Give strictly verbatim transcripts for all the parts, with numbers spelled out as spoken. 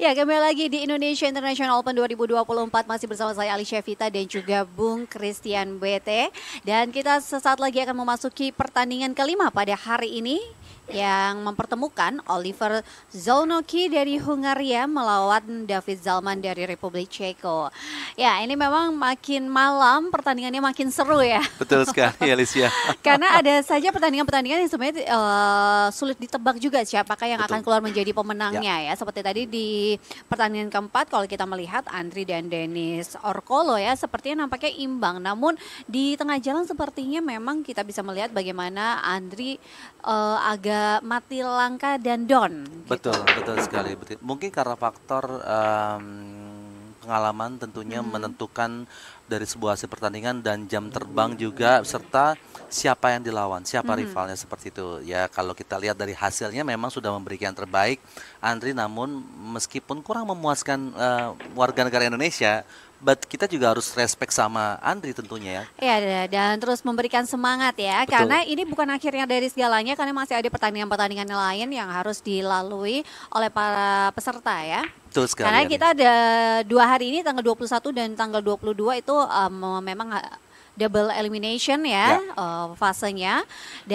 Ya, kembali lagi di Indonesia International Open dua ribu dua puluh empat masih bersama saya Alicia Vita dan juga Bung Christian B T. Dan kita sesaat lagi akan memasuki pertandingan kelima pada hari ini yang mempertemukan Oliver Zolnoky dari Hungaria melawan David Zalman dari Republik Ceko. Ya, ini memang makin malam pertandingannya makin seru ya. Betul sekali Alicia. Karena ada saja pertandingan-pertandingan yang sebenarnya uh, sulit ditebak juga siapakah yang Betul. akan keluar menjadi pemenangnya ya. ya. Seperti tadi di pertandingan keempat kalau kita melihat Andri dan Denis Orkolo ya sepertinya nampaknya imbang. Namun di tengah jalan sepertinya memang kita bisa melihat bagaimana Andri uh, agak mati langka dan down. Betul, gitu. betul sekali. Betul. Mungkin karena faktor um, pengalaman tentunya hmm. menentukan dari sebuah hasil pertandingan dan jam terbang juga serta siapa yang dilawan, siapa hmm. rivalnya seperti itu. Ya kalau kita lihat dari hasilnya memang sudah memberikan yang terbaik Andri, namun meskipun kurang memuaskan uh, warga negara Indonesia, but kita juga harus respect sama Andri tentunya ya. Iya, dan terus memberikan semangat ya. Betul. Karena ini bukan akhirnya dari segalanya, karena masih ada pertandingan-pertandingan lain yang harus dilalui oleh para peserta ya. Betul sekali. Karena ya, kita ada dua hari ini, tanggal dua puluh satu dan tanggal dua puluh dua itu um, memang double elimination ya, ya. Uh, fasenya.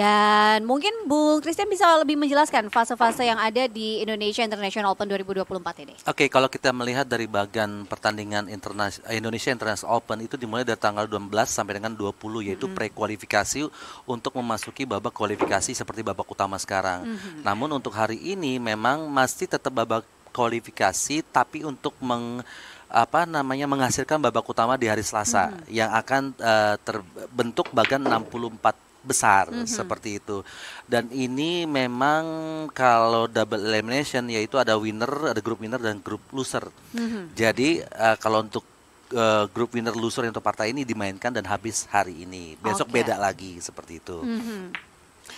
Dan mungkin Bung Christian bisa lebih menjelaskan fase-fase yang ada di Indonesia International Open dua ribu dua puluh empat ini. Oke, okay, kalau kita melihat dari bagian pertandingan internas- Indonesia International Open itu dimulai dari tanggal dua belas sampai dengan dua puluh, yaitu mm-hmm. pre-kualifikasi untuk memasuki babak kualifikasi seperti babak utama sekarang. Mm-hmm. Namun untuk hari ini memang masih tetap babak kualifikasi, tapi untuk meng apa namanya menghasilkan babak utama di hari Selasa mm-hmm. yang akan uh, terbentuk bagian enam puluh empat besar mm-hmm. seperti itu. Dan ini memang kalau double elimination yaitu ada winner, ada grup winner dan grup loser. Mm-hmm. Jadi uh, kalau untuk uh, grup winner loser untuk partai ini dimainkan dan habis hari ini. Besok okay. beda lagi seperti itu. Mm-hmm.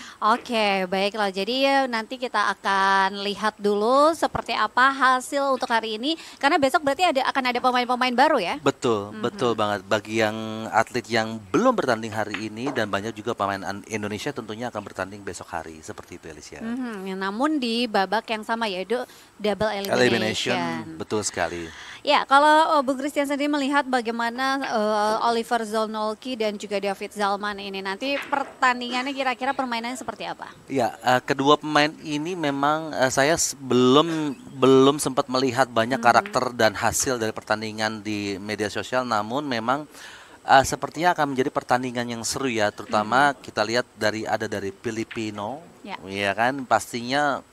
Oke, baiklah. Jadi ya, nanti kita akan lihat dulu seperti apa hasil untuk hari ini. Karena besok berarti ada akan ada pemain-pemain baru ya? Betul, mm-hmm. betul banget. Bagi yang atlet yang belum bertanding hari ini dan banyak juga pemain Indonesia tentunya akan bertanding besok hari. Seperti itu Alicia. Mm-hmm. Namun di babak yang sama yaitu double elimination. Elimination, betul sekali. Ya, kalau uh, Bung Christian sendiri melihat bagaimana uh, Oliver Zolnoky dan juga David Zalman ini nanti pertandingannya kira-kira permainannya seperti apa? Ya, uh, kedua pemain ini memang uh, saya belum belum sempat melihat banyak hmm. karakter dan hasil dari pertandingan di media sosial, namun memang uh, sepertinya akan menjadi pertandingan yang seru ya, terutama hmm. kita lihat dari ada dari Filipino, ya, ya kan, pastinya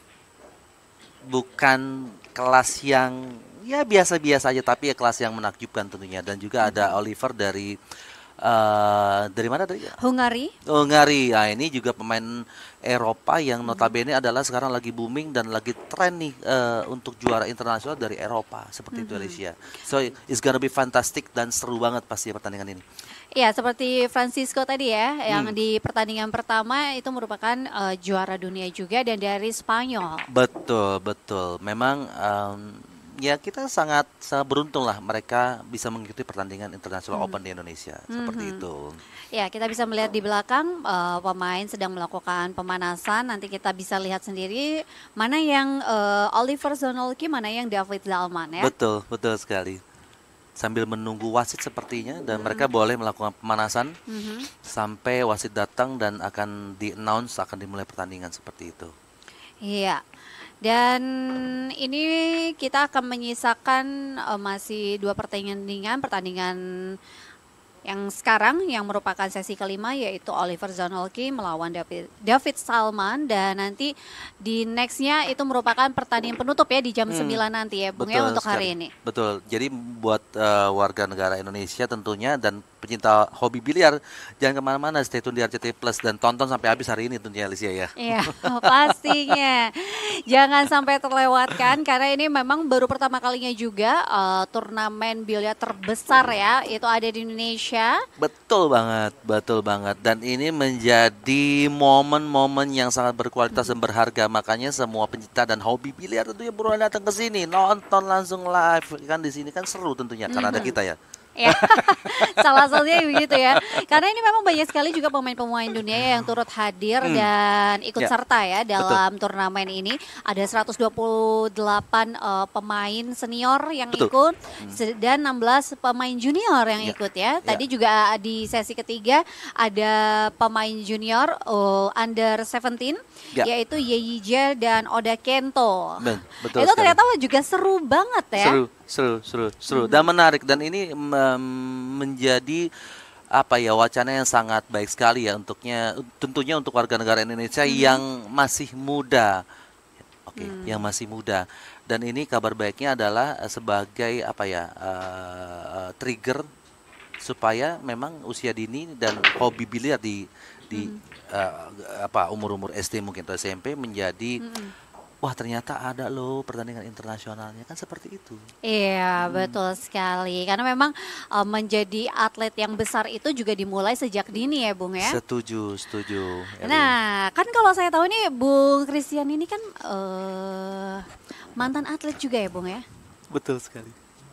bukan kelas yang ya biasa-biasa aja, tapi ya kelas yang menakjubkan tentunya. Dan juga hmm. ada Oliver dari uh, dari mana tadi? Hungari. Hungari. Nah, ini juga pemain Eropa yang notabene hmm. adalah sekarang lagi booming dan lagi tren nih uh, untuk juara internasional dari Eropa seperti hmm. itu Alicia. So it's gonna be fantastic dan seru banget pasti pertandingan ini. Ya, seperti Francisco tadi ya, hmm. yang di pertandingan pertama itu merupakan uh, juara dunia juga dan dari Spanyol. Betul, betul. Memang um, ya kita sangat, sangat beruntung lah mereka bisa mengikuti pertandingan International hmm. Open di Indonesia seperti hmm. itu. Ya, kita bisa melihat di belakang uh, pemain sedang melakukan pemanasan. Nanti kita bisa lihat sendiri mana yang uh, Oliver Zolnoky, mana yang David Zalman ya. Betul, betul sekali. Sambil menunggu wasit sepertinya dan hmm. mereka boleh melakukan pemanasan hmm. sampai wasit datang dan akan di-announce akan dimulai pertandingan seperti itu. Iya. Dan ini kita akan menyisakan uh, masih dua pertandingan, pertandingan yang sekarang yang merupakan sesi kelima yaitu Oliver Zolnoky melawan David, David Zalman, dan nanti di nextnya itu merupakan pertandingan penutup ya di jam hmm, sembilan nanti ya Bung ya untuk sekali. Hari ini. Betul, jadi buat uh, warga negara Indonesia tentunya dan pecinta hobi biliar jangan kemana-mana, stay tune di R C T I Plus dan tonton sampai habis hari ini tentunya Alicia ya. Iya pastinya, jangan sampai terlewatkan karena ini memang baru pertama kalinya juga uh, turnamen biliar terbesar ya itu ada di Indonesia. Betul banget, betul banget, dan ini menjadi momen-momen yang sangat berkualitas hmm. dan berharga, makanya semua pencinta dan hobi biliar tentunya buruan datang ke sini nonton langsung live kan, di sini kan seru tentunya hmm. karena ada kita ya. Ya, salah satunya begitu ya. Karena ini memang banyak sekali juga pemain-pemain dunia yang turut hadir Hmm, dan ikut ya, serta ya betul, dalam turnamen ini. Ada seratus dua puluh delapan eh, pemain senior yang betul. ikut Hmm, se- dan enam belas pemain junior yang ya, ikut ya. ya, Tadi juga di sesi ketiga ada pemain junior oh, under tujuh belas ya, yaitu Yeyi Je dan Oda Kento. ben, betul Itu sekali. ternyata juga seru banget ya. Seru, seru, seru, seru, dan Mhm. menarik. Dan ini mem- menjadi apa ya, wacana yang sangat baik sekali ya untuknya, tentunya untuk warga negara Indonesia Mhm. yang masih muda. Oke, yang Hmm. masih muda. Dan ini kabar baiknya adalah eh, sebagai apa ya, eh, eh, trigger supaya memang usia dini dan hobi biliar di di Mhm. eh, apa, umur-umur S D mungkin atau S M P menjadi, Mhm. wah ternyata ada loh pertandingan internasionalnya, kan seperti itu. Iya, Mm, betul sekali. Karena memang eh, menjadi atlet yang besar itu juga dimulai sejak dini ya, Bung ya. setuju, setuju, Elin. Nah, kan kalau saya tahu nih Bung Christian ini kan eh mantan atlet juga ya, Bung ya. Betul sekali.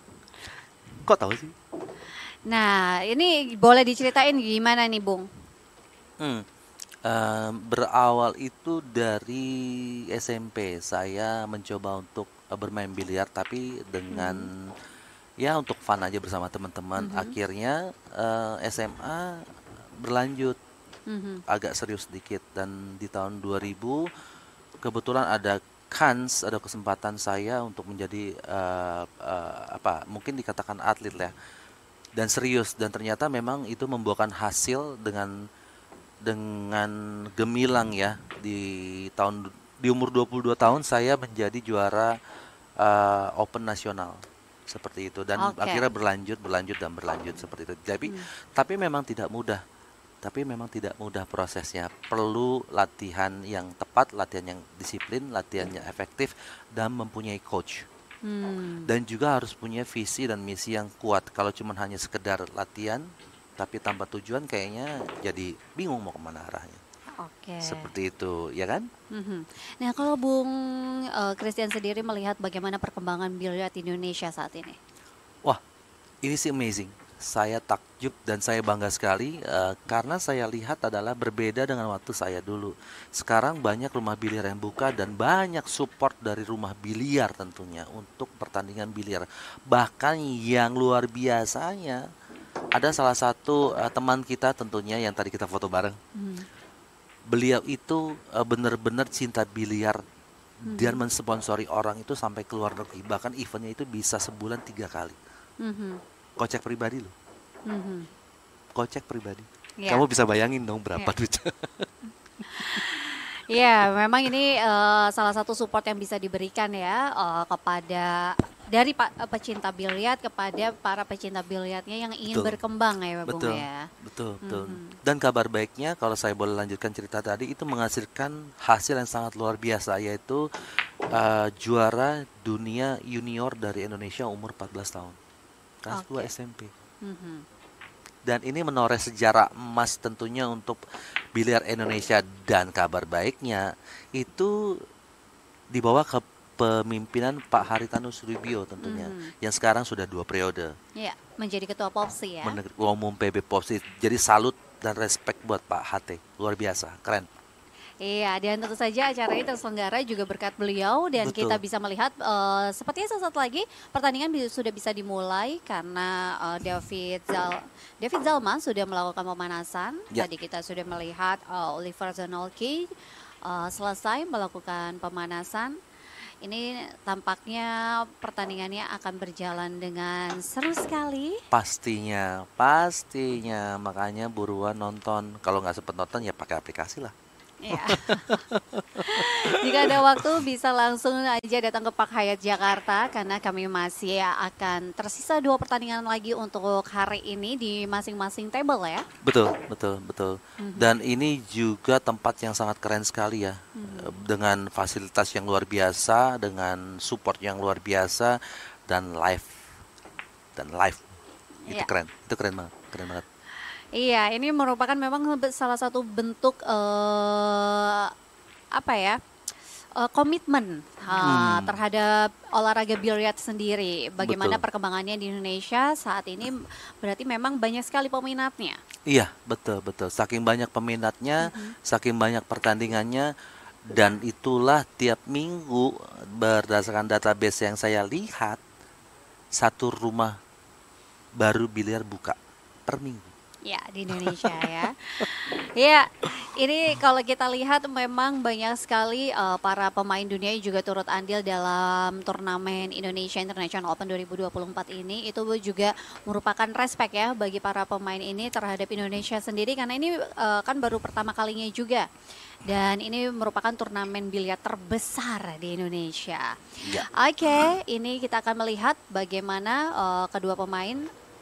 Kok tahu sih? Nah, ini boleh diceritain gimana nih, Bung? Hmm. Eh, berawal itu dari S M P. Saya mencoba untuk eh, bermain biliar, tapi dengan Mhm. ya untuk fun aja bersama teman-teman. Mhm. Akhirnya eh, S M A berlanjut Mhm. agak serius sedikit, dan di tahun dua ribu kebetulan ada kans, ada kesempatan saya untuk menjadi eh, eh, apa, mungkin dikatakan atlet lah, dan serius, dan ternyata memang itu membuahkan hasil dengan dengan gemilang ya. Di tahun di umur dua puluh dua tahun saya menjadi juara eh, Open nasional seperti itu, dan Oke. akhirnya berlanjut berlanjut dan berlanjut seperti itu. Tapi Hmm. tapi memang tidak mudah. Tapi memang tidak mudah prosesnya. Perlu latihan yang tepat, latihan yang disiplin, latihan yang efektif, dan mempunyai coach. Hmm. Dan juga harus punya visi dan misi yang kuat. Kalau cuma hanya sekedar latihan tapi tanpa tujuan, kayaknya jadi bingung mau kemana arahnya. Oke. Seperti itu, ya kan? Mhm. Nah, kalau Bung eh, Christian sendiri melihat bagaimana perkembangan biliar di Indonesia saat ini? Wah, ini sih amazing. Saya takjub dan saya bangga sekali eh, karena saya lihat adalah berbeda dengan waktu saya dulu. Sekarang banyak rumah biliar yang buka dan banyak support dari rumah biliar tentunya untuk pertandingan biliar. Bahkan yang luar biasanya, ada salah satu eh, teman kita tentunya yang tadi kita foto bareng. Mhm. Beliau itu eh, benar-benar cinta biliar dan Mhm. mensponsori orang itu sampai ke luar negeri. Bahkan eventnya itu bisa sebulan tiga kali. Mhm. Kocek pribadi loh, Mhm. kocek pribadi. Ya, Kamu bisa bayangin dong berapa ya. duit? Ya, memang ini eh, salah satu support yang bisa diberikan ya eh, kepada dari pa- eh, pecinta biliar kepada para pecinta biliarnya yang ingin Betul, berkembang ya, Bung betul, ya. betul, betul. Mhm. Dan kabar baiknya, kalau saya boleh lanjutkan cerita tadi, itu menghasilkan hasil yang sangat luar biasa, yaitu eh, juara dunia junior dari Indonesia umur empat belas tahun, kelas dua Oke. S M P. Mhm. Dan ini menoreh sejarah emas tentunya untuk biliar Indonesia. Dan kabar baiknya itu dibawa ke pemimpinan Pak Haritanu Sudibyo tentunya, Mhm. yang sekarang sudah dua periode Ya, menjadi ketua Popsi ya. menegak- umum P B Popsi. Jadi salut dan respect buat Pak H T, luar biasa, keren. Iya, dan tentu saja acara ini terselenggara juga berkat beliau dan kita Betul, bisa melihat eh, sepertinya sesaat lagi pertandingan bi- sudah bisa dimulai karena eh, David Zal David Zalman sudah melakukan pemanasan. ya, Tadi kita sudah melihat eh, Oliver Zanolki eh, selesai melakukan pemanasan. Ini tampaknya pertandingannya akan berjalan dengan seru sekali. pastinya, pastinya, makanya buruan nonton. Kalau nggak sempet nonton ya pakai aplikasi lah. Ya. Jika ada waktu bisa langsung aja datang ke Park Hyatt Jakarta karena kami masih akan tersisa dua pertandingan lagi untuk hari ini di masing-masing table ya. Betul, betul, betul. Mhm. Dan ini juga tempat yang sangat keren sekali ya, Mhm. eh, dengan fasilitas yang luar biasa, dengan support yang luar biasa, dan live, dan live. Itu Iya. keren, itu keren banget, keren banget. Iya, ini merupakan memang salah satu bentuk eh apa ya? eh, komitmen uh, Hmm, terhadap olahraga biliar sendiri. Bagaimana betul. perkembangannya di Indonesia saat ini berarti memang banyak sekali peminatnya. Iya, betul, betul. Saking banyak peminatnya, Mhm. saking banyak pertandingannya, dan itulah tiap minggu berdasarkan database yang saya lihat, satu rumah baru biliar buka per minggu. Ya, di Indonesia ya. Ya, ini kalau kita lihat memang banyak sekali eh, para pemain dunia juga turut andil dalam turnamen Indonesia International Open dua ribu dua puluh empat ini. Itu juga merupakan respect ya bagi para pemain ini terhadap Indonesia sendiri karena ini eh, kan baru pertama kalinya juga. Dan ini merupakan turnamen biliar terbesar di Indonesia. Ya, Oke, ini kita akan melihat bagaimana eh, kedua pemain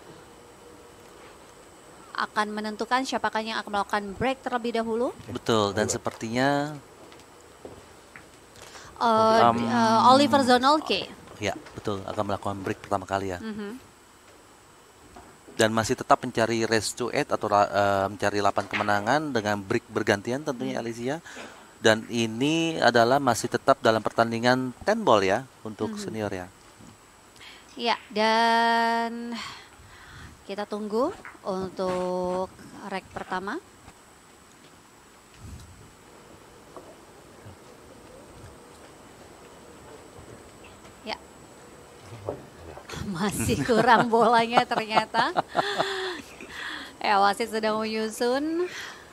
akan menentukan siapakah yang akan melakukan break terlebih dahulu. betul. Dan sepertinya, Eh, d- eh, Oliver um, Zonolke. ya betul, akan melakukan break pertama kali ya. Mhm. Dan masih tetap mencari race to eight atau ra- eh, mencari delapan kemenangan dengan break bergantian tentunya Mhm. Alicia. Dan ini adalah masih tetap dalam pertandingan ten ball ya untuk Mhm. senior ya. Ya, dan kita tunggu untuk rek pertama. Ya, masih kurang bolanya ternyata. Ya, wasit sedang menyusun.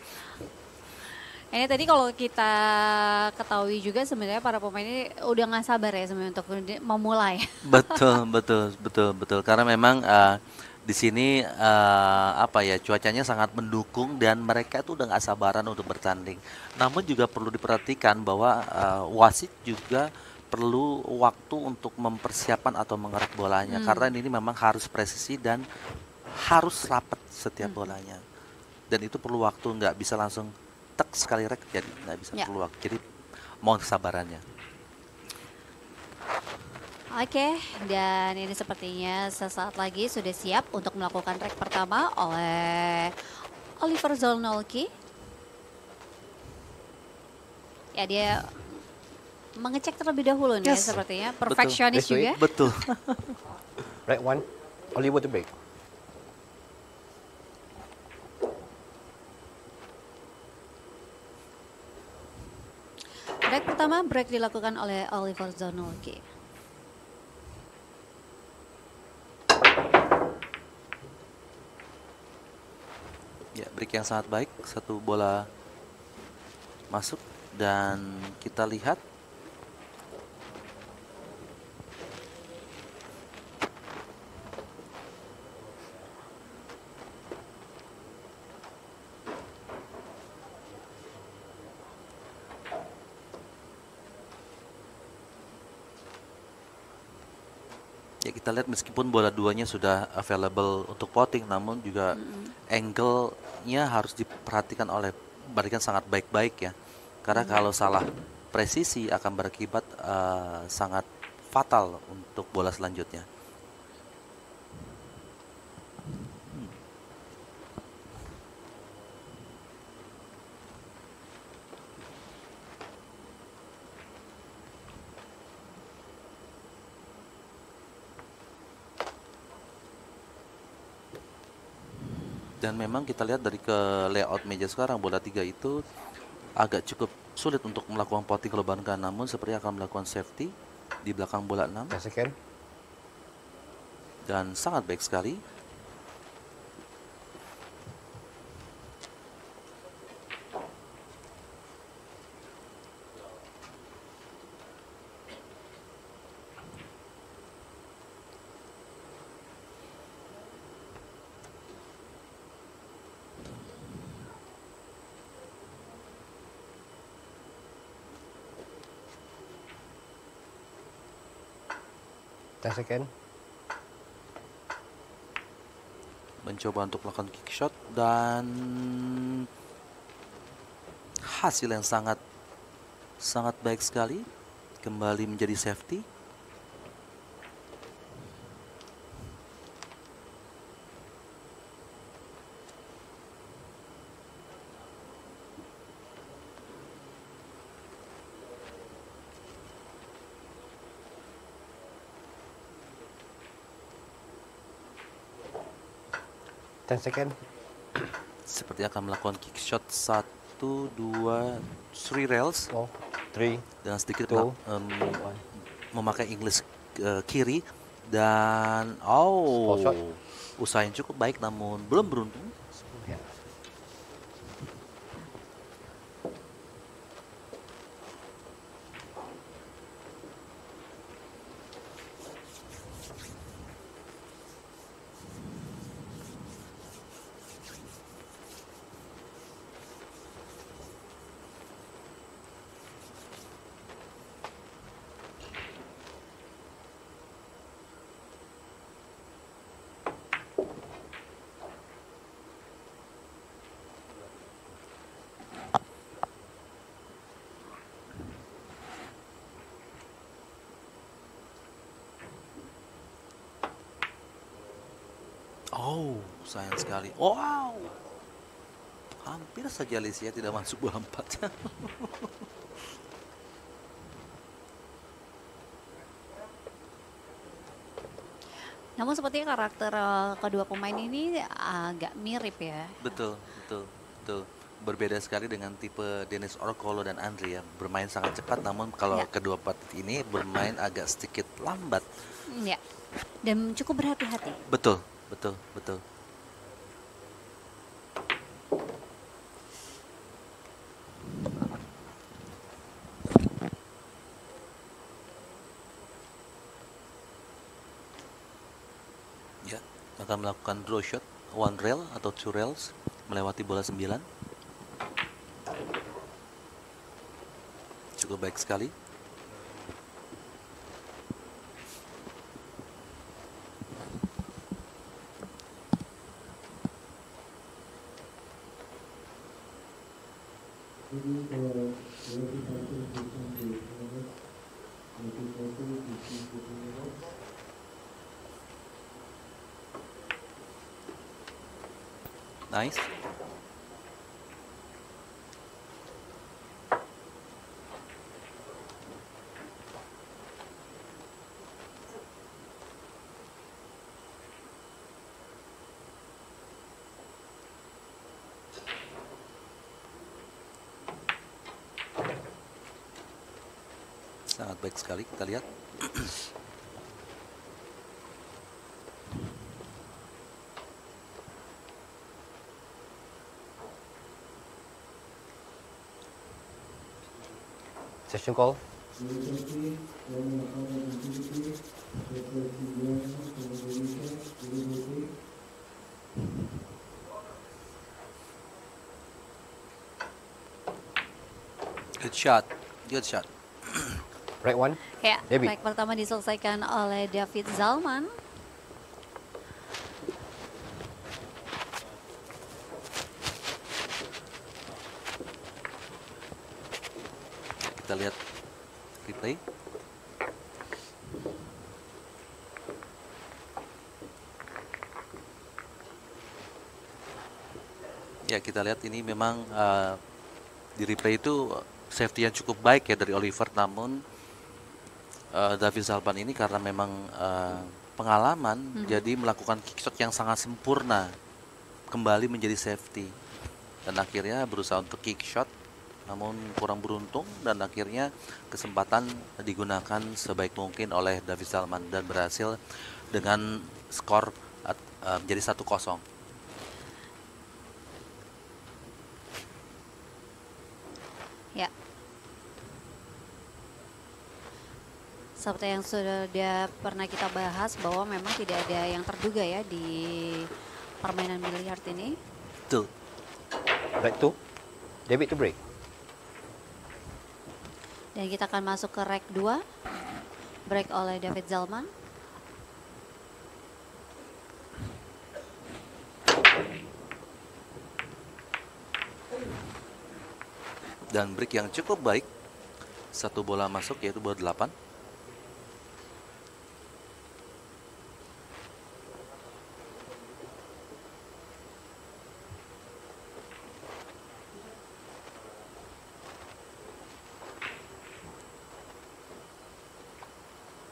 Ini tadi kalau kita ketahui juga sebenarnya para pemain ini udah nggak sabar ya sebenarnya untuk memulai. Betul, betul, betul, betul. Karena memang eh, di sini eh, apa ya cuacanya sangat mendukung dan mereka tuh udah nggak sabaran untuk bertanding. Namun juga perlu diperhatikan bahwa eh, wasit juga perlu waktu untuk mempersiapkan atau mengerak bolanya. Hmm. Karena ini memang harus presisi dan harus rapat setiap Mhm. bolanya. Dan itu perlu waktu, nggak bisa langsung tek sekali rek jadi nggak bisa, Ya. perlu waktu. Jadi mohon kesabarannya. Oke, dan ini sepertinya sesaat lagi sudah siap untuk melakukan rek pertama oleh Oliver Zolnolki. Ya, dia mengecek terlebih dahulu nih ya Yes, sepertinya. betul, Perfeksionis This way. juga. betul. Right one. Oliver to break. Rek pertama break dilakukan oleh Oliver Zolnolki. Ya, break yang sangat baik, satu bola masuk dan kita lihat ya kita lihat meskipun bola duanya sudah available untuk potting namun juga Mm-mm. angle-nya harus diperhatikan oleh balikan sangat baik-baik ya. Karena Mhm. kalau salah presisi akan berakibat eh, sangat fatal untuk bola selanjutnya. Dan memang kita lihat dari ke layout meja sekarang bola tiga itu agak cukup sulit untuk melakukan potting kalau Banka, namun seperti akan melakukan safety di belakang bola enam ten second. dan sangat baik sekali. ten second. Mencoba untuk melakukan kick shot dan hasil yang sangat sangat baik sekali, kembali menjadi safety. ten second. Seperti akan melakukan kick shot satu, dua, three rails Four, three, dengan sedikit two, melak- em, one. memakai English eh, kiri dan Spot shot. oh usaha yang cukup baik namun belum beruntung. Yeah. Oh, sayang sekali. Wow. Hampir saja Alicia tidak masuk bola empat. Namun sepertinya karakter eh, kedua pemain ini agak mirip ya. Betul, betul, betul. Berbeda sekali dengan tipe Dennis Orkolo dan Andrea. Bermain sangat cepat, namun kalau Ya. kedua pelatih ini bermain agak sedikit lambat. Hmm, ya. Dan cukup berhati-hati. Betul, betul, betul. Ya, akan melakukan draw shot, one rail atau two rails, melewati bola sembilan. Cukup baik sekali. Nice. Sangat baik sekali, kita lihat. Session call. Good shot, good shot. Right one. Ya, Debbie. break pertama diselesaikan oleh David Zalman. Kita lihat replay. Ya, kita lihat ini memang uh, di replay itu safety yang cukup baik ya dari Oliver, namun uh, David Zalman ini karena memang uh, pengalaman jadi melakukan kick shot yang sangat sempurna, kembali menjadi safety dan akhirnya berusaha untuk kick shot namun kurang beruntung dan akhirnya kesempatan digunakan sebaik mungkin oleh David Zalman dan berhasil dengan skor uh, menjadi satu kosong. Ya. Seperti yang sudah pernah kita bahas bahwa memang tidak ada yang terduga ya di permainan biliar ini. Tuh. Right two. David to break. Dan kita akan masuk ke rek dua. Break oleh David Zalman. Dan break yang cukup baik. Satu bola masuk yaitu bola delapan.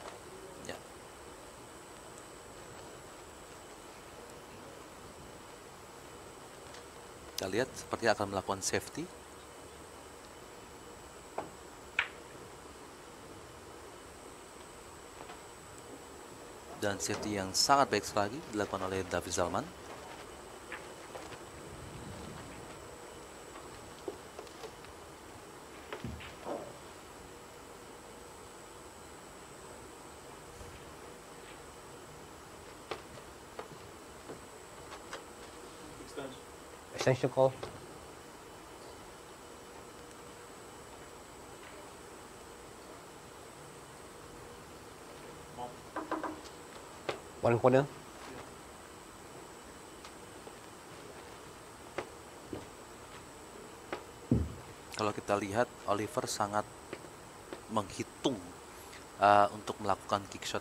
Ya. Kita lihat seperti akan melakukan safety. Dan safety yang sangat baik sekali dilakukan oleh David Zalman. Extension call. One corner. Kalau kita lihat, Oliver sangat menghitung uh, untuk melakukan kick shot.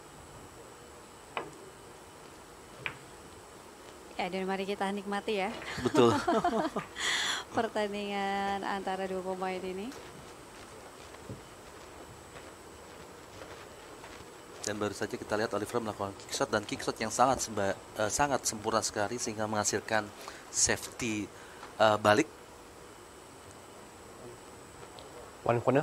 Ya, dan mari kita nikmati ya Betul. pertandingan antara dua pemain ini. Dan baru saja kita lihat Oliver melakukan kick shot dan kick shot yang sangat semba, uh, sangat sempurna sekali sehingga menghasilkan safety uh, balik. One corner.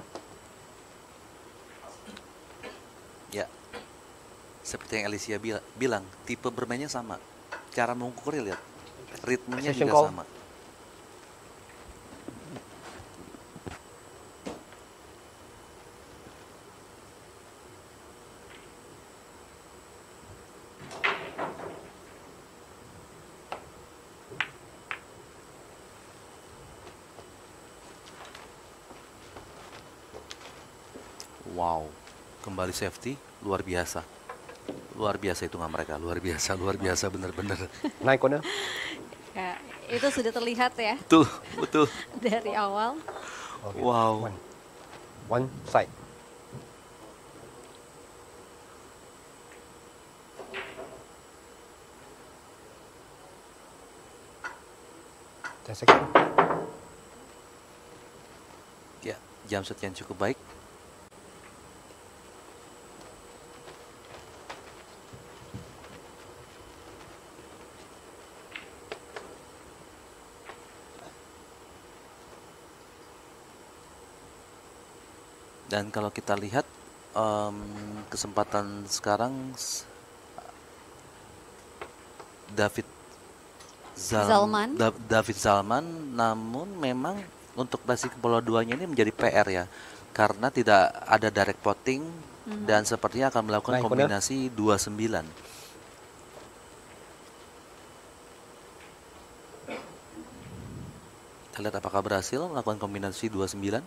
Ya, seperti yang Alicia bila- bilang, tipe bermainnya sama. Cara mengukurnya lihat, ritmenya Session juga call. sama. Wow, kembali safety, luar biasa. Luar biasa itu nggak mereka, luar biasa, luar biasa bener-bener. Nine corner. Ya, itu sudah terlihat ya Betul, betul. dari awal. Okay. Wow. One. One side. Ten second. Ya, jump shot yang cukup baik. Dan kalau kita lihat em, kesempatan sekarang s- David Zal- Zalman. Da- David Zalman, namun memang untuk basic bola duanya ini menjadi P R ya, karena tidak ada direct potting dan sepertinya akan melakukan Baik, benar. kombinasi dua sembilan. Kita lihat apakah berhasil melakukan kombinasi dua sembilan.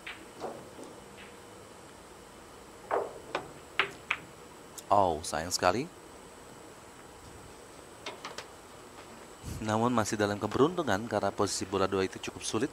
Oh, sayang sekali. Namun masih dalam keberuntungan karena posisi bola dua itu cukup sulit.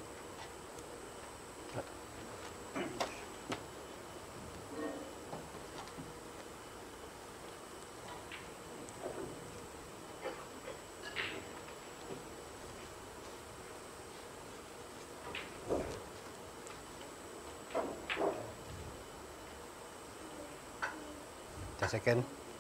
Ten second.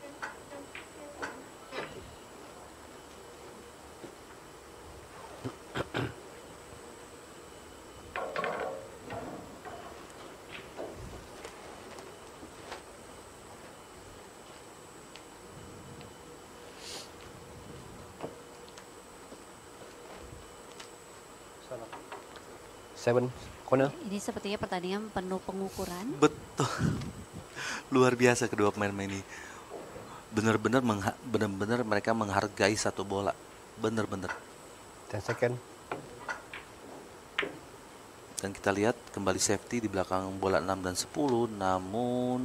Seven corner. Ini sepertinya pertandingan penuh pengukuran. Betul. Luar biasa kedua pemain ini. Benar-benar mengha- benar-benar mereka menghargai satu bola. Benar-benar. Ten second. Dan kita lihat kembali safety di belakang bola enam dan sepuluh, namun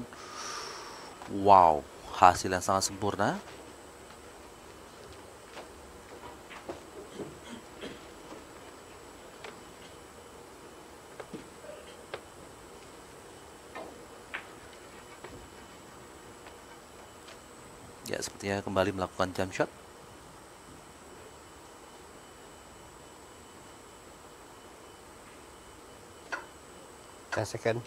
wow, hasil yang sangat sempurna. Ya, sepertinya kembali melakukan jump shot. Ten second.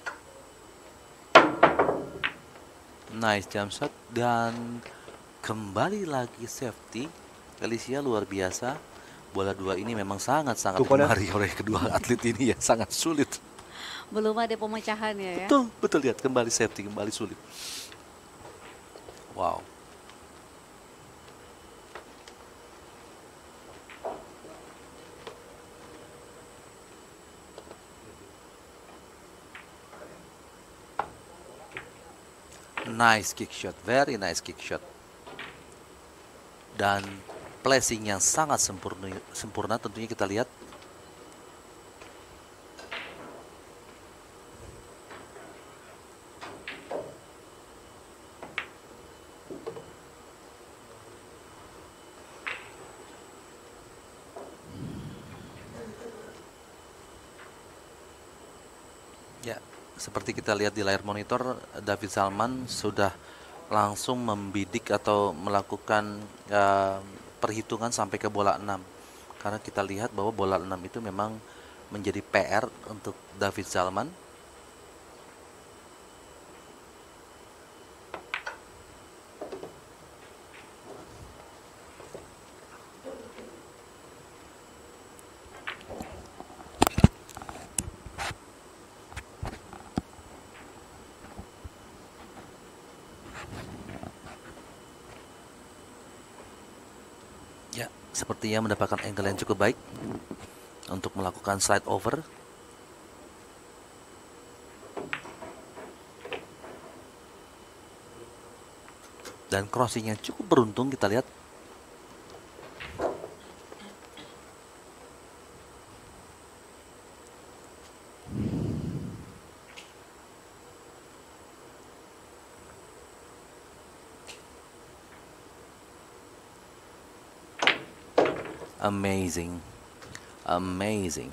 Nice jump shot dan kembali lagi safety. Alicia luar biasa bola dua ini memang sangat-sangat Tuh, Kona. digemari oleh kedua atlet ini ya, sangat sulit. Belum ada pemecahannya ya. Betul, betul, lihat kembali safety, kembali sulit. Wow. Nice kick shot, very nice kick shot. Dan placing yang sangat sempurna, sempurna tentunya kita lihat. Ya, seperti kita lihat di layar monitor, David Zalman sudah langsung membidik atau melakukan uh, perhitungan sampai ke bola enam. Karena kita lihat bahwa bola enam itu memang menjadi P R untuk David Zalman. Ya, sepertinya mendapatkan angle yang cukup baik untuk melakukan slide over. Dan crossing yang cukup beruntung kita lihat. Amazing. Amazing.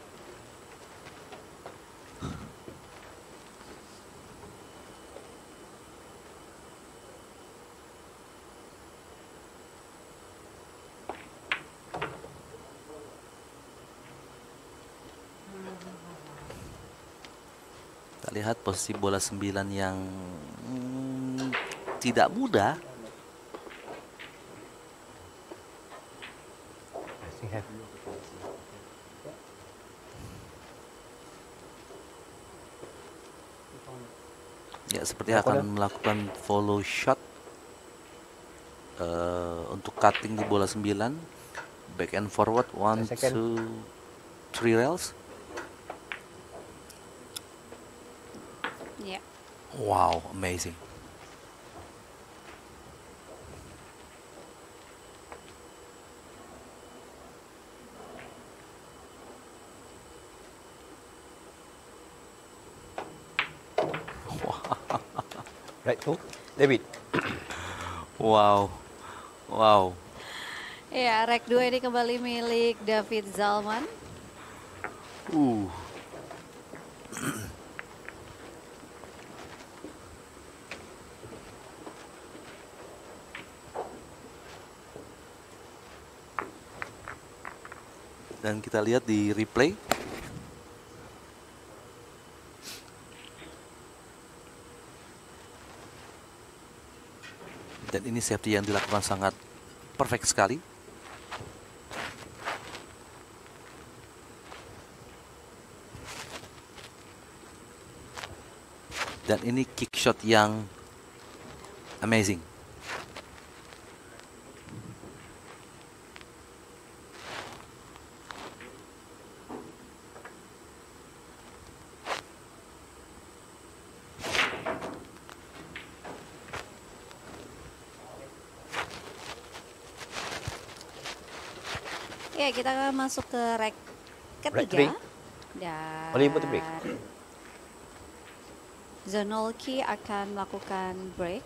Kita lihat posisi bola sembilan yang hmm, tidak mudah. I think have. Ya, seperti akan melakukan follow shot uh, untuk cutting di bola sembilan, back and forward one, Second. two, three rails. Ya. Wow, amazing. Right two. David. Wow, wow. Ya, rek dua ini kembali milik David Zalman. Uh. Dan kita lihat di replay. Dan ini safety yang dilakukan sangat perfect sekali. Dan ini kick shot yang amazing. Ya, kita akan masuk ke rek Rek ketiga. three. Dan Only put the break. Zanolki akan melakukan break.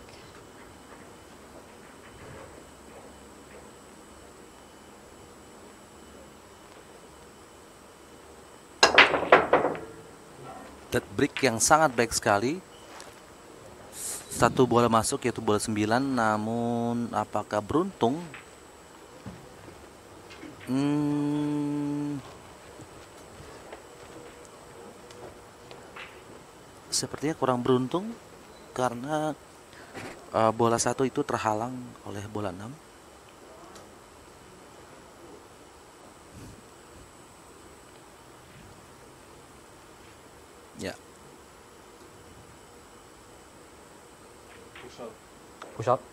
That break yang sangat baik sekali. Satu bola masuk yaitu bola sembilan, namun apakah beruntung? Hmm, sepertinya kurang beruntung karena uh, bola satu itu terhalang oleh bola enam. Ya, Push out.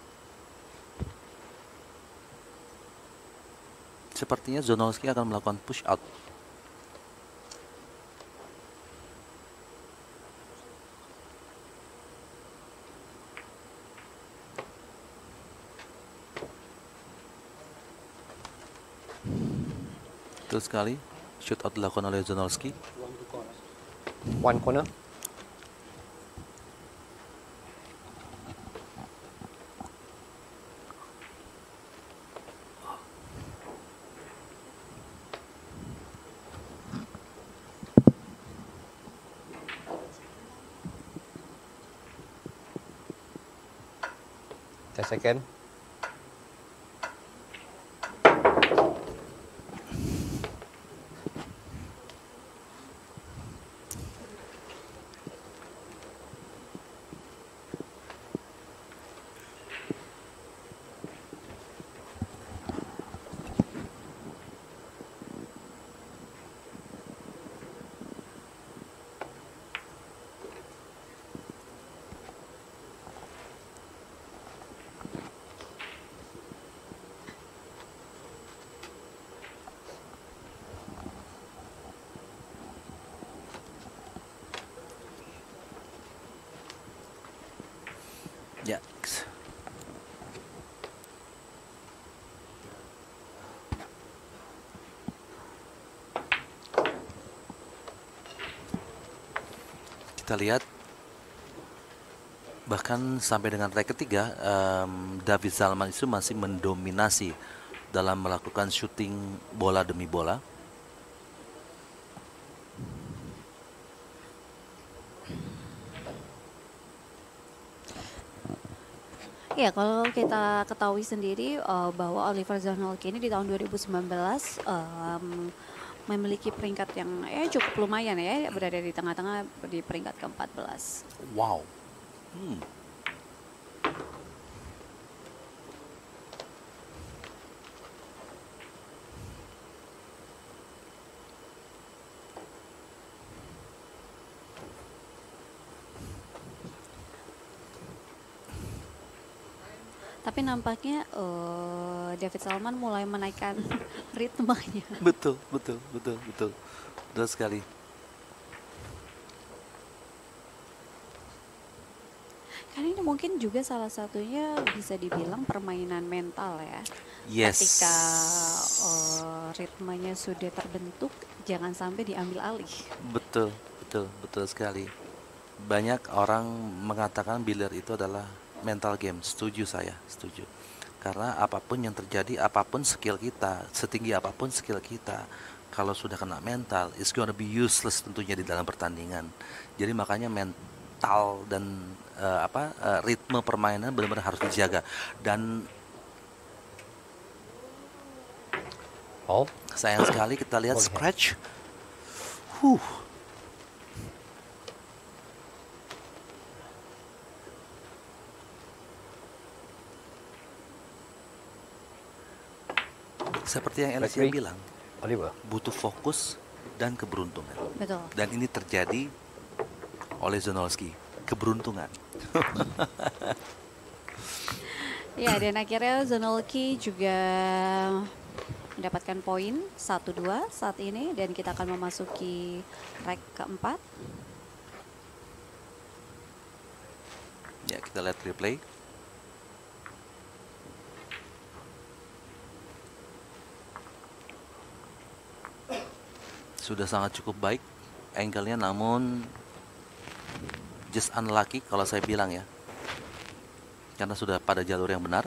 sepertinya Zonolski akan melakukan push out. Betul sekali, shoot out dilakukan oleh Zonolski. One corner. ten second. Ya, kita lihat bahkan sampai dengan track ketiga, em, David Zalman itu masih mendominasi dalam melakukan shooting bola demi bola. Ya, kalau kita ketahui sendiri eh, bahwa Oliver Zonolki ini di tahun dua ribu sembilan belas em, memiliki peringkat yang ya cukup lumayan ya, berada di tengah-tengah di peringkat keempat belas. Wow. Hmm. Tapi nampaknya eh, David Salman mulai menaikkan ritmenya. Betul, betul, betul, betul. Betul sekali. Karena ini mungkin juga salah satunya bisa dibilang permainan mental ya. Yes. Ketika eh, ritmenya sudah terbentuk, jangan sampai diambil alih. Betul, betul, betul sekali. Banyak orang mengatakan biliar itu adalah mental game. Setuju saya, setuju. Karena apapun yang terjadi, apapun skill kita, setinggi apapun skill kita, kalau sudah kena mental, it's gonna be useless tentunya di dalam pertandingan. Jadi makanya mental dan eh, apa eh, ritme permainan benar-benar harus dijaga. Dan Ball. sayang sekali kita lihat Boleh. scratch. Huh. Seperti yang Alicia Referee. bilang, Oliver. butuh fokus dan keberuntungan. Betul. Dan ini terjadi oleh Zonolski, keberuntungan. Ya, dan akhirnya Zonolki juga mendapatkan poin satu dua saat ini, dan kita akan memasuki track keempat. Ya, kita lihat replay. Sudah sangat cukup baik angle-nya, namun just unlucky kalau saya bilang ya. Karena sudah pada jalur yang benar.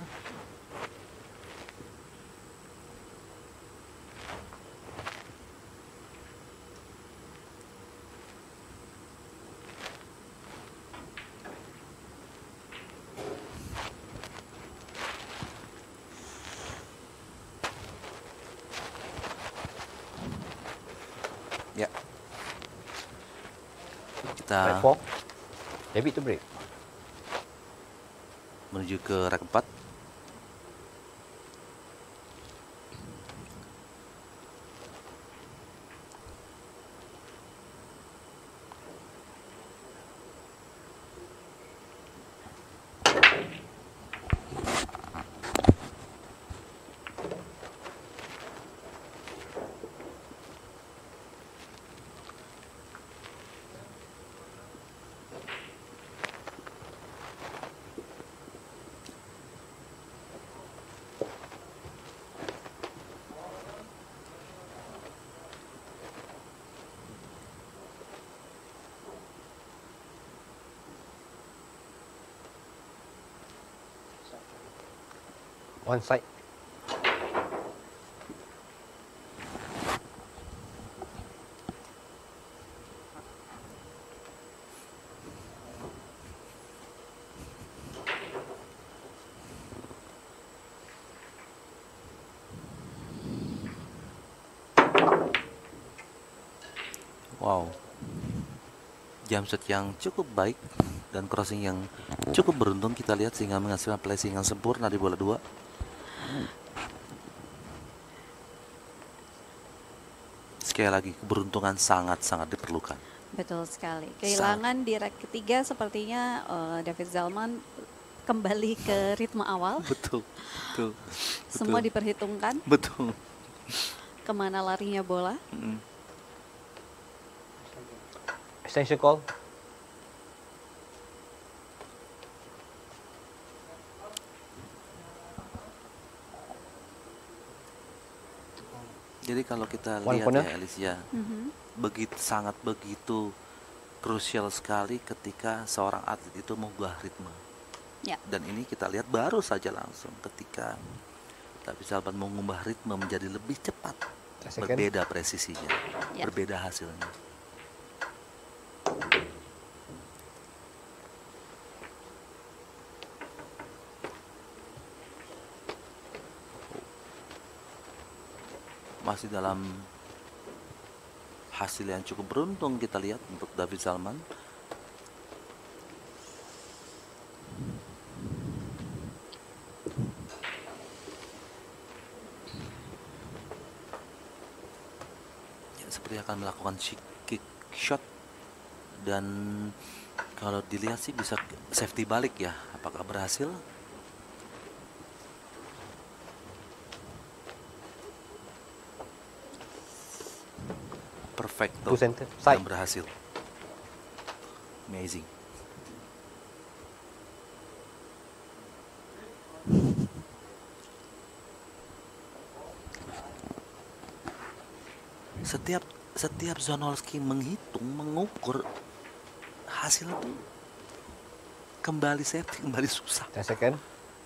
Ya. Kita Right four. David to break. menuju ke rack empat. One side. Wow, jump shot yang cukup baik dan crossing yang cukup beruntung kita lihat sehingga menghasilkan placing yang sempurna di bola dua. Sekali lagi, keberuntungan sangat-sangat diperlukan. Betul sekali. Kehilangan di reg ketiga sepertinya uh, David Zalman kembali ke ritme awal. Betul, betul. Semua betul. diperhitungkan. Betul. Kemana larinya bola. Mm. Extension call. Jadi kalau kita One lihat corner. ya Alicia, Mhm. begitu sangat begitu krusial sekali ketika seorang atlet itu mengubah ritme. Ya. Dan ini kita lihat baru saja langsung ketika David Zalman mengubah ritme menjadi lebih cepat, Second. berbeda presisinya, Ya. berbeda hasilnya. Masih dalam hasil yang cukup beruntung kita lihat untuk David Zalman. Ya, seperti akan melakukan kick shot dan kalau dilihat sih bisa safety balik ya. Apakah berhasil? Perfecto Two center. dan Side. berhasil. Amazing. Setiap setiap Zonolski menghitung, mengukur hasil itu kembali safety, kembali susah. Ten second.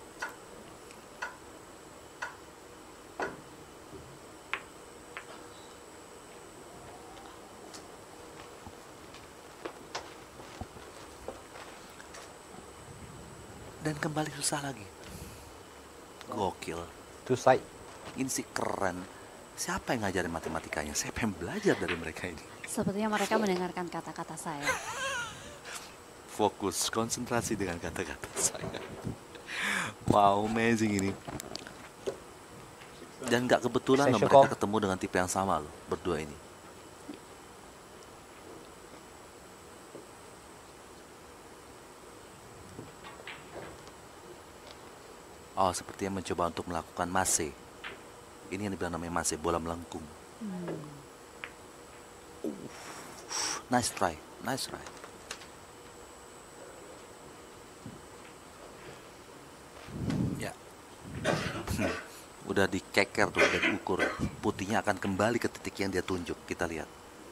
Dan kembali susah lagi. Gokil. Two side. Ini sih keren. Siapa yang ngajarin matematikanya? Saya pengen belajar dari mereka ini. Sepertinya mereka mendengarkan kata-kata saya. Fokus, konsentrasi dengan kata-kata saya. Wow, amazing ini. Dan nggak kebetulan loh Session mereka call. ketemu dengan tipe yang sama loh, berdua ini. Oh, sepertinya mencoba untuk melakukan mase. Ini yang dibilang namanya mase, bola melengkung. Hmm. Uh, nice try, nice try. Ya, udah dikeker tuh, udah diukur. Putihnya akan kembali ke titik yang dia tunjuk. Kita lihat.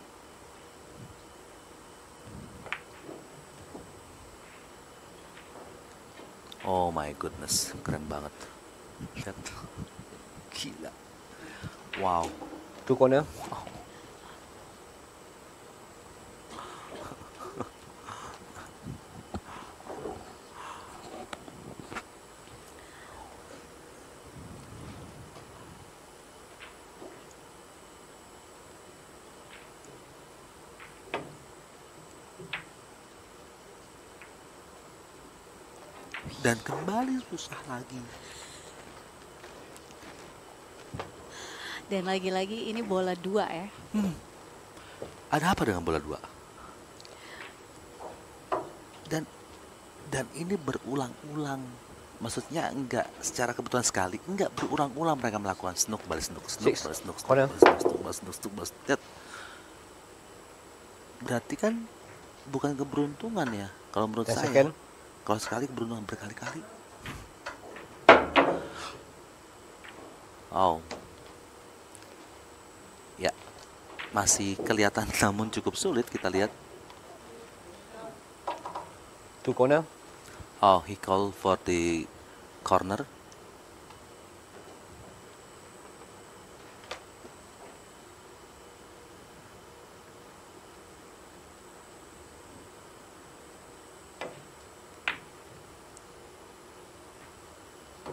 Oh my goodness, keren banget. Lihat, gila. Wow. Two corner. Dan kembali susah lagi. Dan lagi-lagi ini bola dua ya. Hmm. Ada apa dengan bola dua? Dan dan ini berulang-ulang. Maksudnya enggak secara kebetulan sekali, enggak berulang-ulang mereka melakukan snook balas snook snook Six. balas snook snook Corner. balas snook snook balas snook snook balas snook. Berarti kan bukan keberuntungan ya kalau menurut Ten saya. second. Kalau sekali keberuntungan berkali-kali. Oh. Ya. Masih kelihatan namun cukup sulit kita lihat. Two corner. Oh, he called for the corner.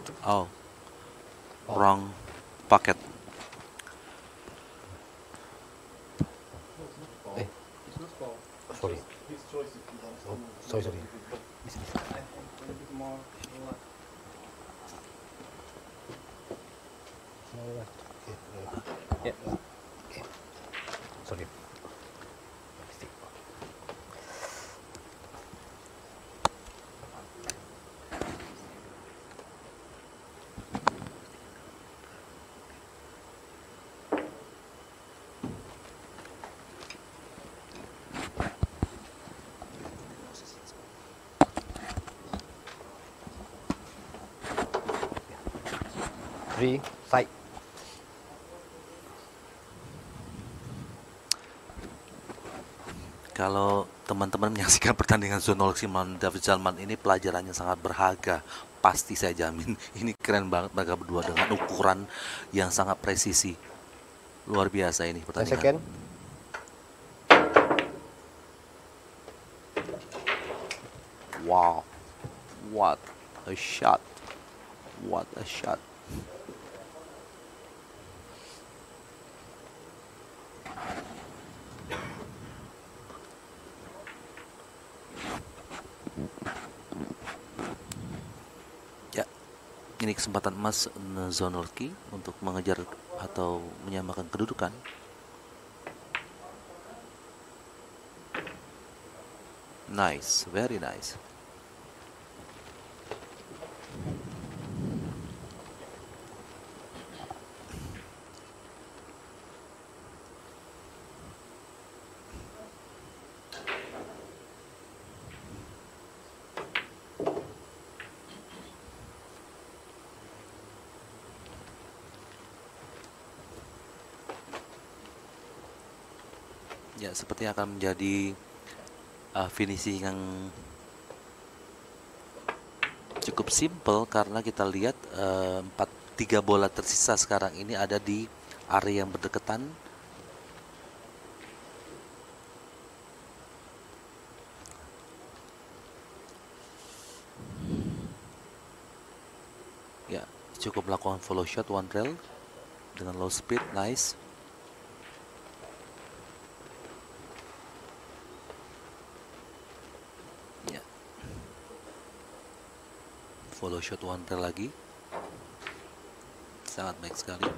Oh, wrong pocket. Eh, sorry. Oh, sorry, sorry. Yeah. Okay. Sorry. Mistake. Three side. Kalau teman-teman menyaksikan pertandingan Zonolski melawan David Zalman ini, pelajarannya sangat berharga. Pasti saya jamin. Ini keren banget mereka berdua dengan ukuran yang sangat presisi. Luar biasa ini One pertandingan. second. Wow. What a shot. What a shot. Ya, ini kesempatan emas Zonolski untuk mengejar atau menyamakan kedudukan. Nice, very nice. Ya, sepertinya akan menjadi uh, finishing yang cukup simple karena kita lihat uh, empat tiga bola tersisa sekarang ini ada di area yang berdekatan. Ya, cukup melakukan follow shot one rail dengan low speed, nice. Ya, follow shot one rail lagi, sangat baik sekali.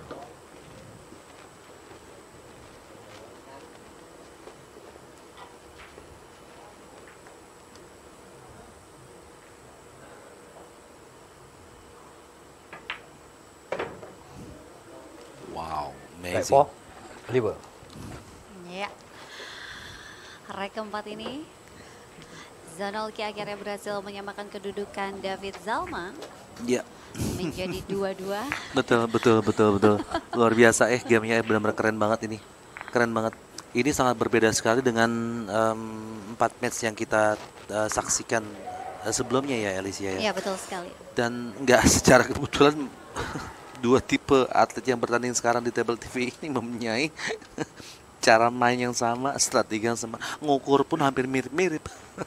Wow, Right amazing. four. Liver. Ya. Rek keempat ini Zonolki akhirnya berhasil menyamakan kedudukan David Zalman Ya, menjadi dua-dua. betul, betul, betul, betul. Luar biasa, eh gamenya benar-benar keren banget ini. Keren banget. Ini sangat berbeda sekali dengan em, empat match yang kita eh, saksikan eh, sebelumnya ya, Alicia ya. Ya, betul sekali. Dan nggak secara kebetulan dua tipe atlet yang bertanding sekarang di Table T V ini mempunyai cara main yang sama, strategi yang sama, ngukur pun hampir mirip-mirip.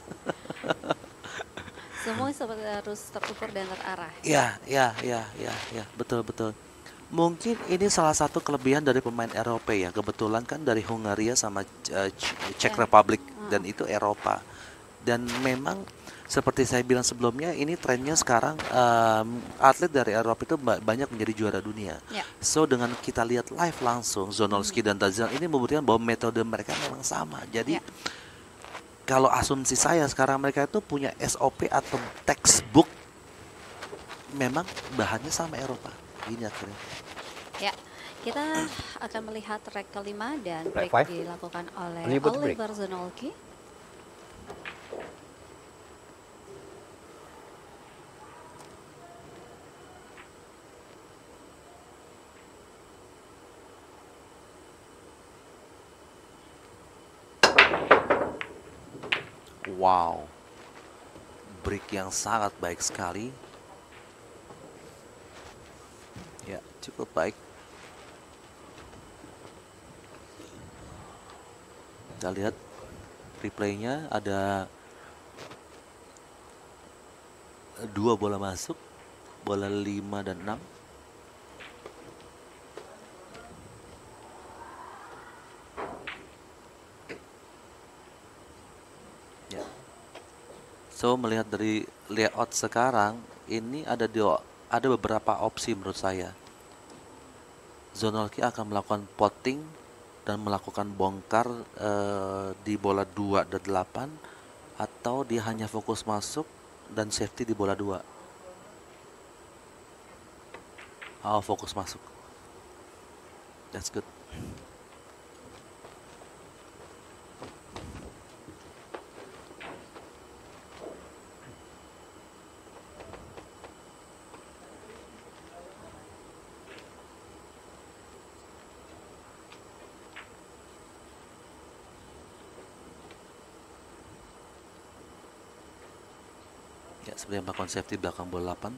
Semua seperti harus terukur dan terarah. Ya, ya, ya, ya, ya, betul, betul. Mungkin ini salah satu kelebihan dari pemain Eropa ya. Kebetulan kan dari Hungaria sama uh, Ch- Czech Ya. Republic dan itu Eropa. Dan memang seperti saya bilang sebelumnya, ini trennya sekarang um, atlet dari Eropa itu ba- banyak menjadi juara dunia. Ya. So dengan kita lihat live langsung Zonolski dan Tazan ini membuktikan bahwa metode mereka memang sama. Jadi Ya. kalau asumsi saya sekarang mereka itu punya S O P atau textbook, memang bahannya sama Eropa. Ini akhirnya. Ya, kita akan melihat track kelima dan Track break five. dilakukan oleh Oliver to break. Oliver Zonolki. Wow, break yang sangat baik sekali. Ya, cukup baik. Kita lihat replaynya, ada dua bola masuk bola lima dan enam. Ya. So melihat dari layout sekarang ini ada di, ada beberapa opsi menurut saya. Zonalki akan melakukan potting dan melakukan bongkar eh, di bola dua dan delapan, atau dia hanya fokus masuk dan safety di bola dua. Oh, fokus masuk. That's good. Ya, sebenarnya melakukan safety belakang bola delapan.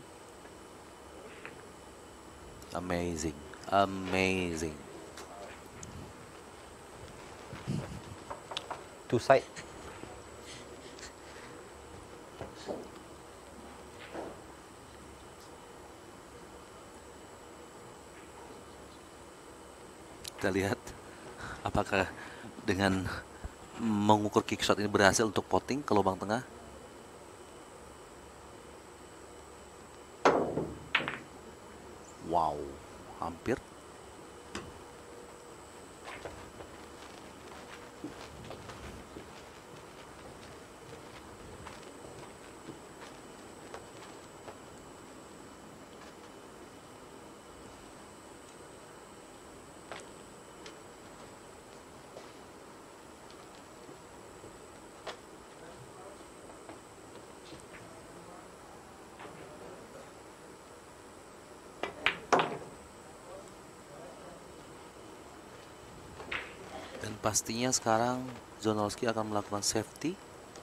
Amazing. Amazing. Two side. Kita lihat apakah dengan mengukur kick shot ini berhasil untuk potting ke lubang tengah. Wow, hampir. Dan pastinya sekarang Zonalski akan melakukan safety.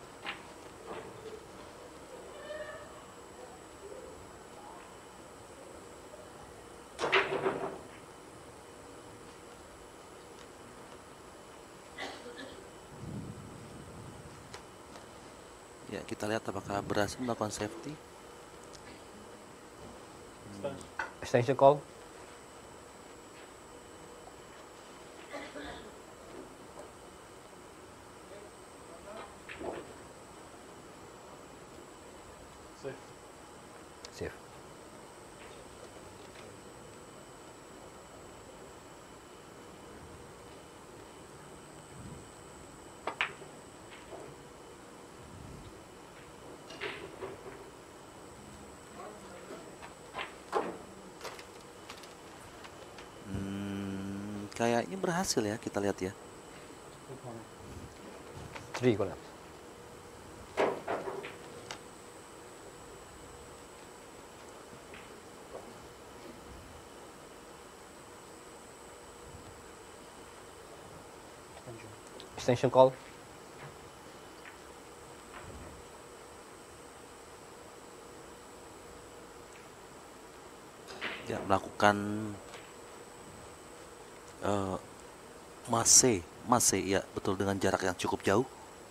Ya, kita lihat apakah berhasil melakukan safety. Extension call. Safe. Hmm, kayaknya berhasil ya, kita lihat ya. Three collapse. Extension call. Ya, melakukan uh, mase, mase ya, betul, dengan jarak yang cukup jauh.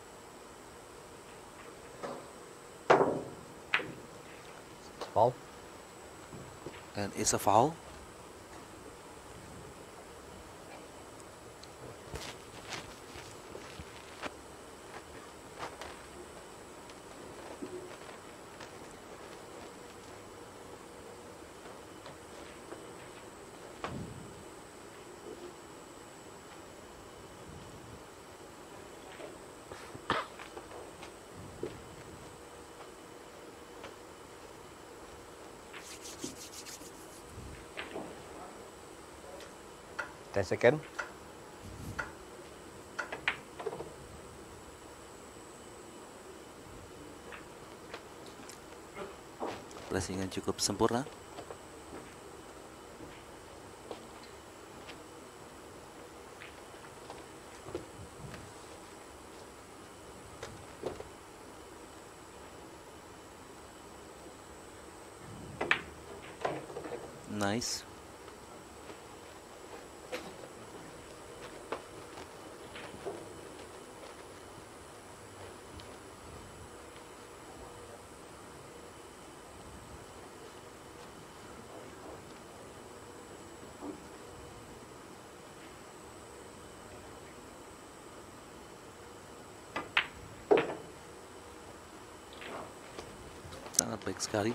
Foul. And it's a foul. Ten second. Pressing yang cukup sempurna. Nice. Sangat baik sekali.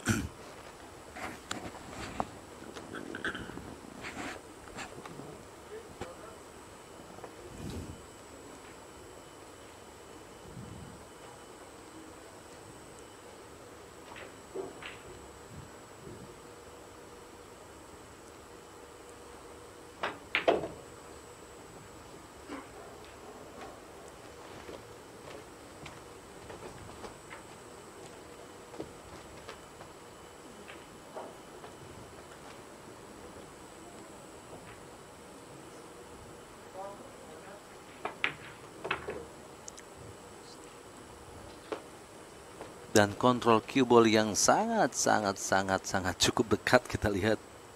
Dan kontrol cue ball yang sangat sangat sangat sangat cukup dekat kita lihat.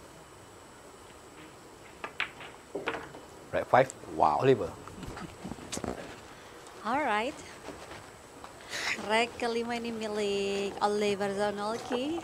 Right five. Wow. Oliver. Alright. Rek kelima ini milik Oliver Zonolki.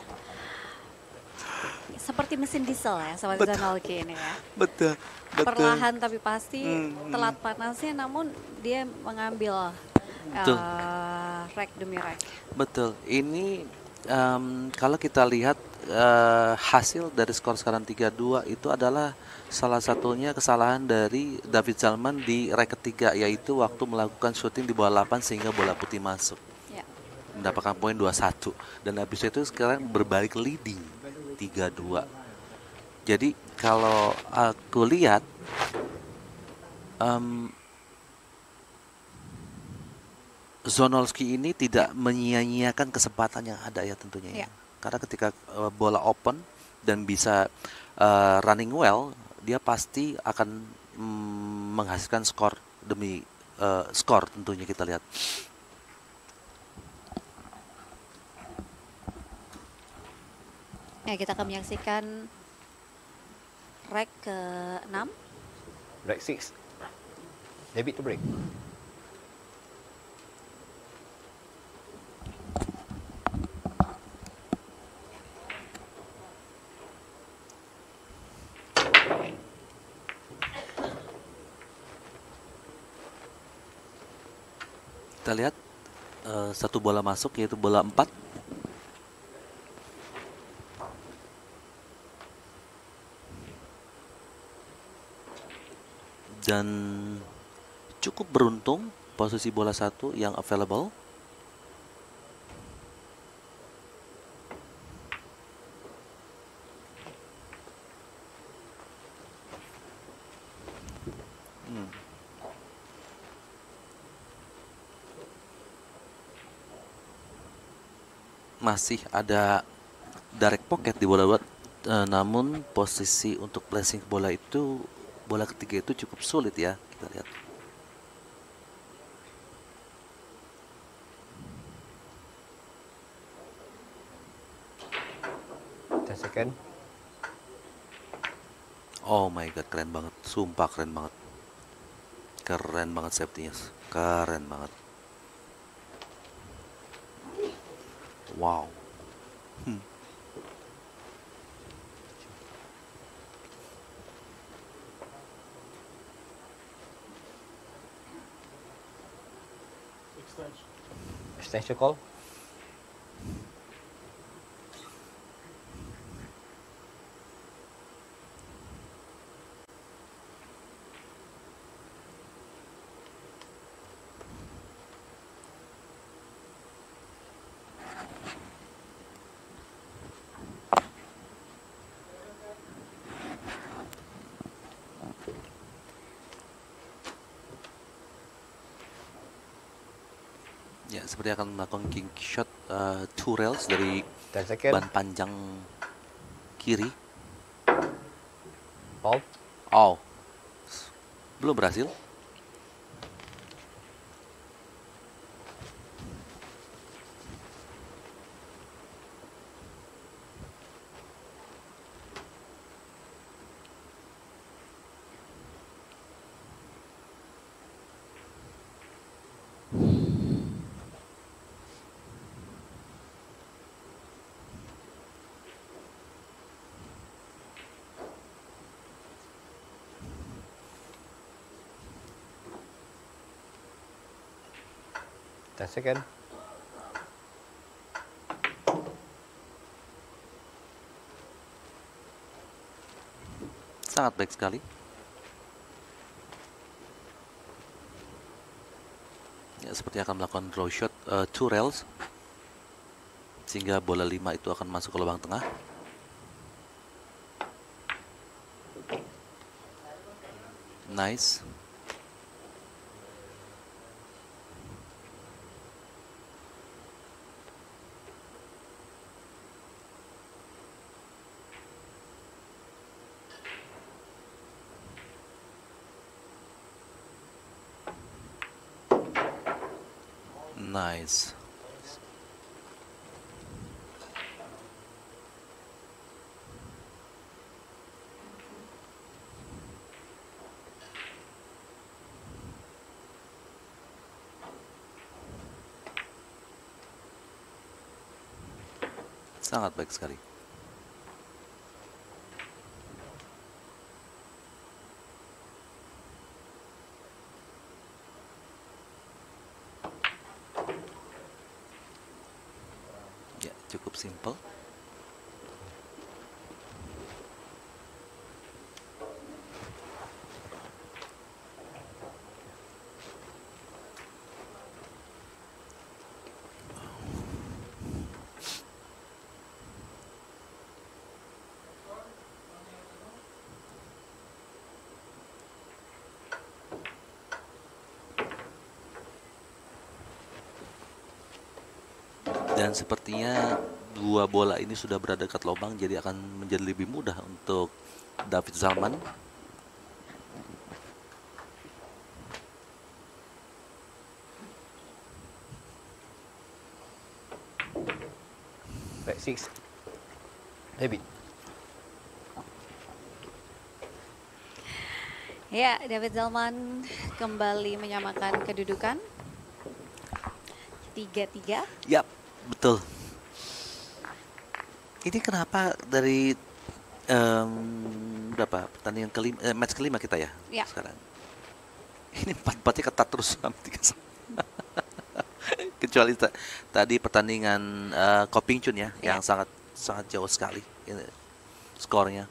Seperti mesin diesel ya, sobat Betul. Zonolki ini ya. Betul. Perlahan tapi pasti, Hmm, telat panasnya, namun dia mengambil Betul. uh, rek demi rek. Betul. Ini em, kalau kita lihat eh, hasil dari skor sekarang tiga dua itu adalah salah satunya kesalahan dari David Zalman di rek ketiga, yaitu waktu melakukan shooting di bawah delapan sehingga bola putih masuk. Ya. Mendapatkan poin dua satu. Dan habis itu sekarang berbalik leading tiga dua. Jadi kalau aku lihat em, Zonolski ini tidak menyia-nyiakan kesempatan yang ada ya tentunya ya. Ya. Karena ketika uh, bola open dan bisa uh, running well, dia pasti akan mm, menghasilkan skor demi uh, skor tentunya kita lihat. Ya, kita akan menyaksikan rek ke enam. Right six. David to break. Kita lihat uh, satu bola masuk yaitu bola empat. Dan cukup beruntung posisi bola satu yang available. Hmm. Masih ada direct pocket di bola dua, eh, namun posisi untuk placing bola itu, bola ketiga itu cukup sulit ya, kita lihat. ten second. Oh my god, keren banget, sumpah keren banget, keren banget safety-nya, keren banget. Wow. Hmm. Extension call. Ya, seperti akan melakukan king shot uh, two rails dari ten second. ban panjang kiri. Ball. Oh, belum berhasil. ten second. Sangat baik sekali. Ya, seperti akan melakukan draw shot uh, two rails sehingga bola lima itu akan masuk ke lubang tengah. Nice. Nice. Sangat baik sekali. Ya, cukup simple. Dan sepertinya dua bola ini sudah berada dekat lubang, jadi akan menjadi lebih mudah untuk David Zalman. Right six. David. Ya, David Zalman kembali menyamakan kedudukan tiga tiga. Yap, betul. Ini kenapa dari em, berapa pertandingan kelima, eh, match kelima kita ya, Ya. sekarang? Ini empat-empatnya ketat terus sama tiga sama. Kecuali ta- tadi pertandingan eh, Ko Ping Chun ya, Ya. yang sangat sangat jauh sekali ini, skornya.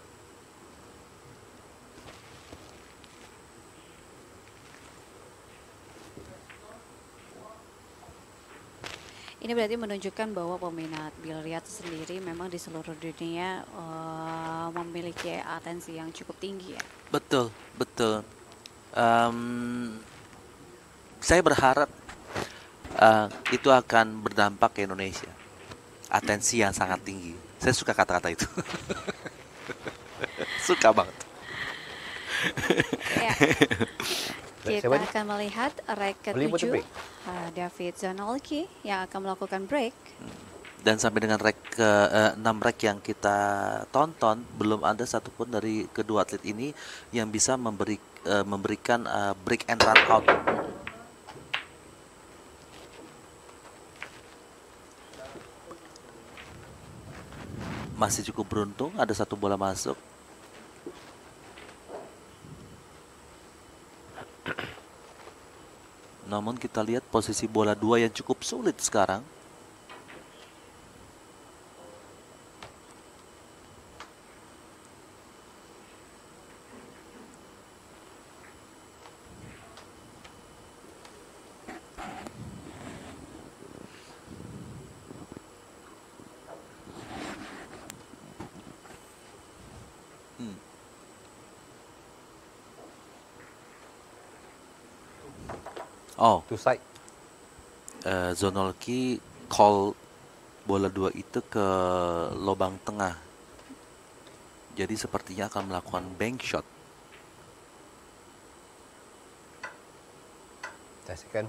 Ini berarti menunjukkan bahwa peminat biliar sendiri memang di seluruh dunia eh, memiliki atensi yang cukup tinggi ya. Betul, betul. Em, saya berharap eh, itu akan berdampak ke Indonesia. Atensi yang sangat tinggi. Saya suka kata-kata itu. Suka banget. Ya. Baik, Kita siapa ni? akan melihat rek Boleh buat ketujuh break? uh, David Zanolki yang akan melakukan break. Dan sampai dengan rek ke eh, enam rek yang kita tonton, belum ada satupun dari kedua atlet ini yang bisa memberi eh, memberikan eh, break and run out. Masih cukup beruntung, ada satu bola masuk. Namun kita lihat posisi bola dua yang cukup sulit sekarang. Hmm. Oh, Two side. eh, Zonolki call bola dua itu ke lubang tengah. Jadi sepertinya akan melakukan bank shot. Ten second.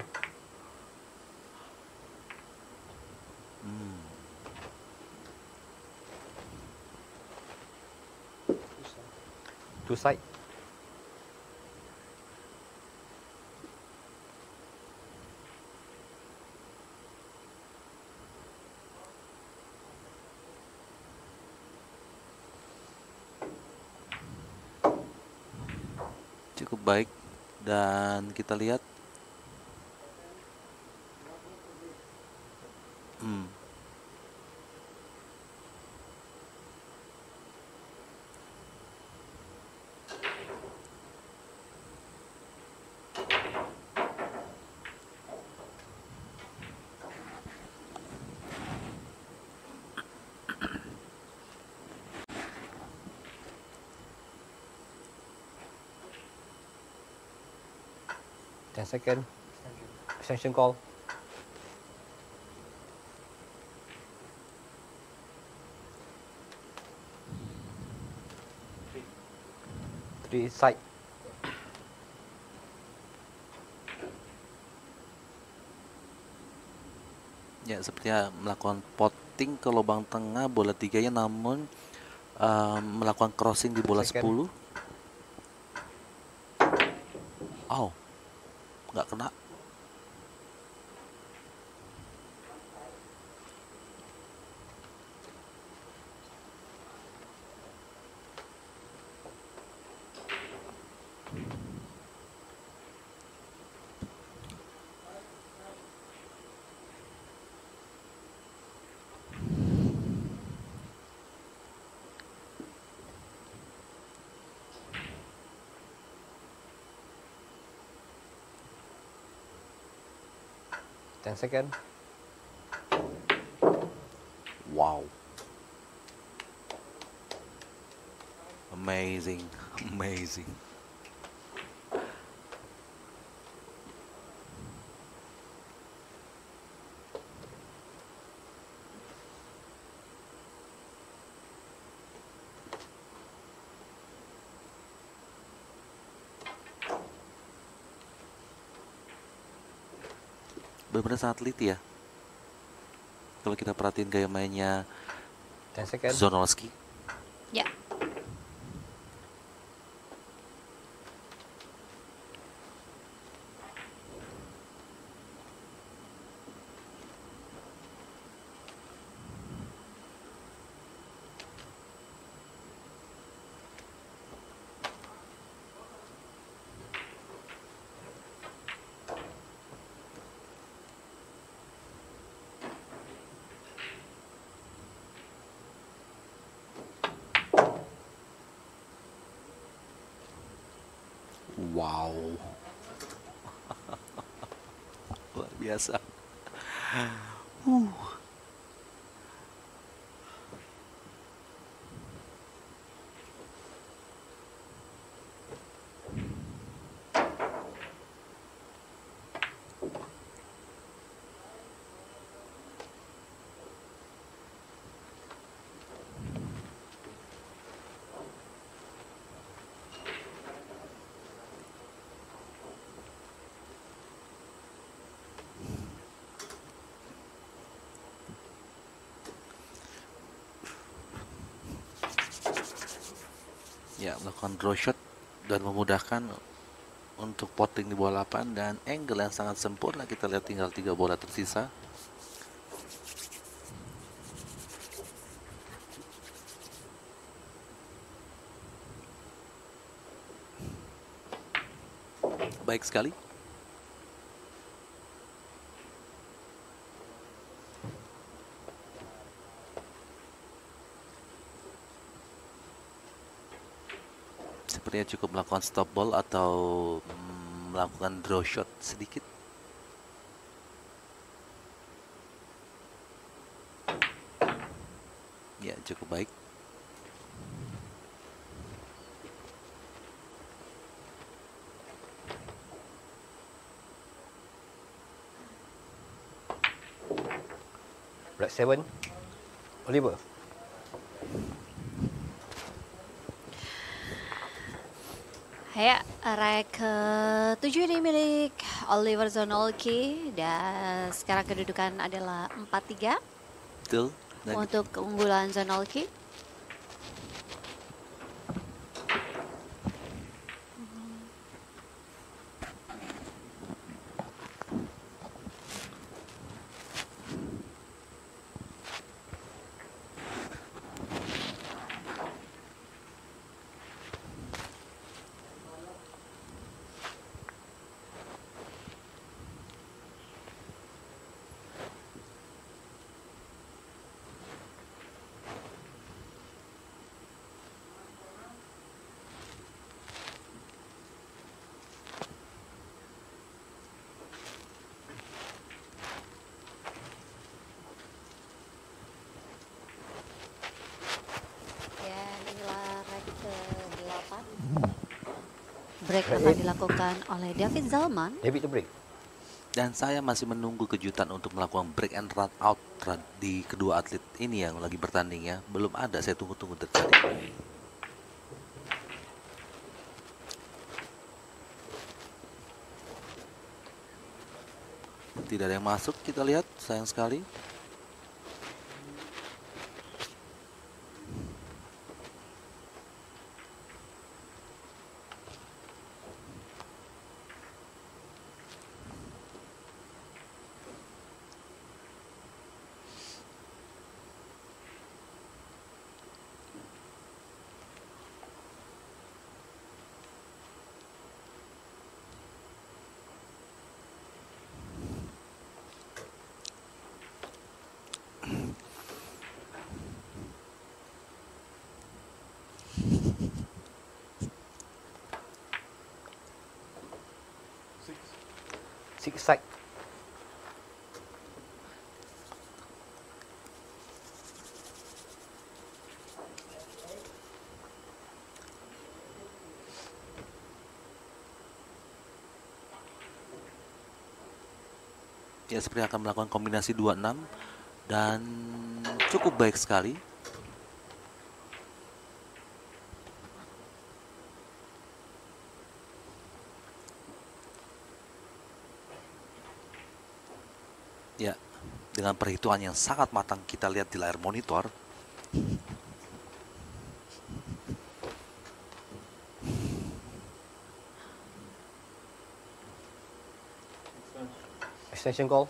Hmm. Two side. Cukup baik, dan kita lihat hmm. ten second. Extension call. Three side. Ya, sepertinya melakukan potting ke lubang tengah bola tiganya, namun uh, melakukan crossing di bola Second. sepuluh. Oh, nggak kena. ten second. Wow. Amazing, amazing. Benar-benar sangat teliti ya. Kalau kita perhatiin gaya mainnya ten second. Zonolski. Ya. Wow. Luar biasa. Uh. Ya, melakukan draw shot dan memudahkan untuk potting di bola delapan, dan angle yang sangat sempurna. Kita lihat tinggal tiga bola tersisa. Baik sekali. Sepertinya cukup melakukan stop ball atau mm, melakukan draw shot sedikit. Ya, cukup baik. Black seven. Oliver. Ya, rek ketujuh ini milik Oliver Zonolki, dan sekarang kedudukan adalah empat tiga Betul. Dan untuk keunggulan Zonolki. Break akan dilakukan oleh David Zalman. David to break. Dan saya masih menunggu kejutan untuk melakukan break and run out run di kedua atlet ini yang lagi bertanding ya. Belum ada, saya tunggu-tunggu dari tadi. Tidak ada yang masuk, kita lihat, sayang sekali. Six side. Ya, seperti akan melakukan kombinasi dua enam dan cukup baik sekali. Ya, dengan perhitungan yang sangat matang kita lihat di layar monitor. Extension call.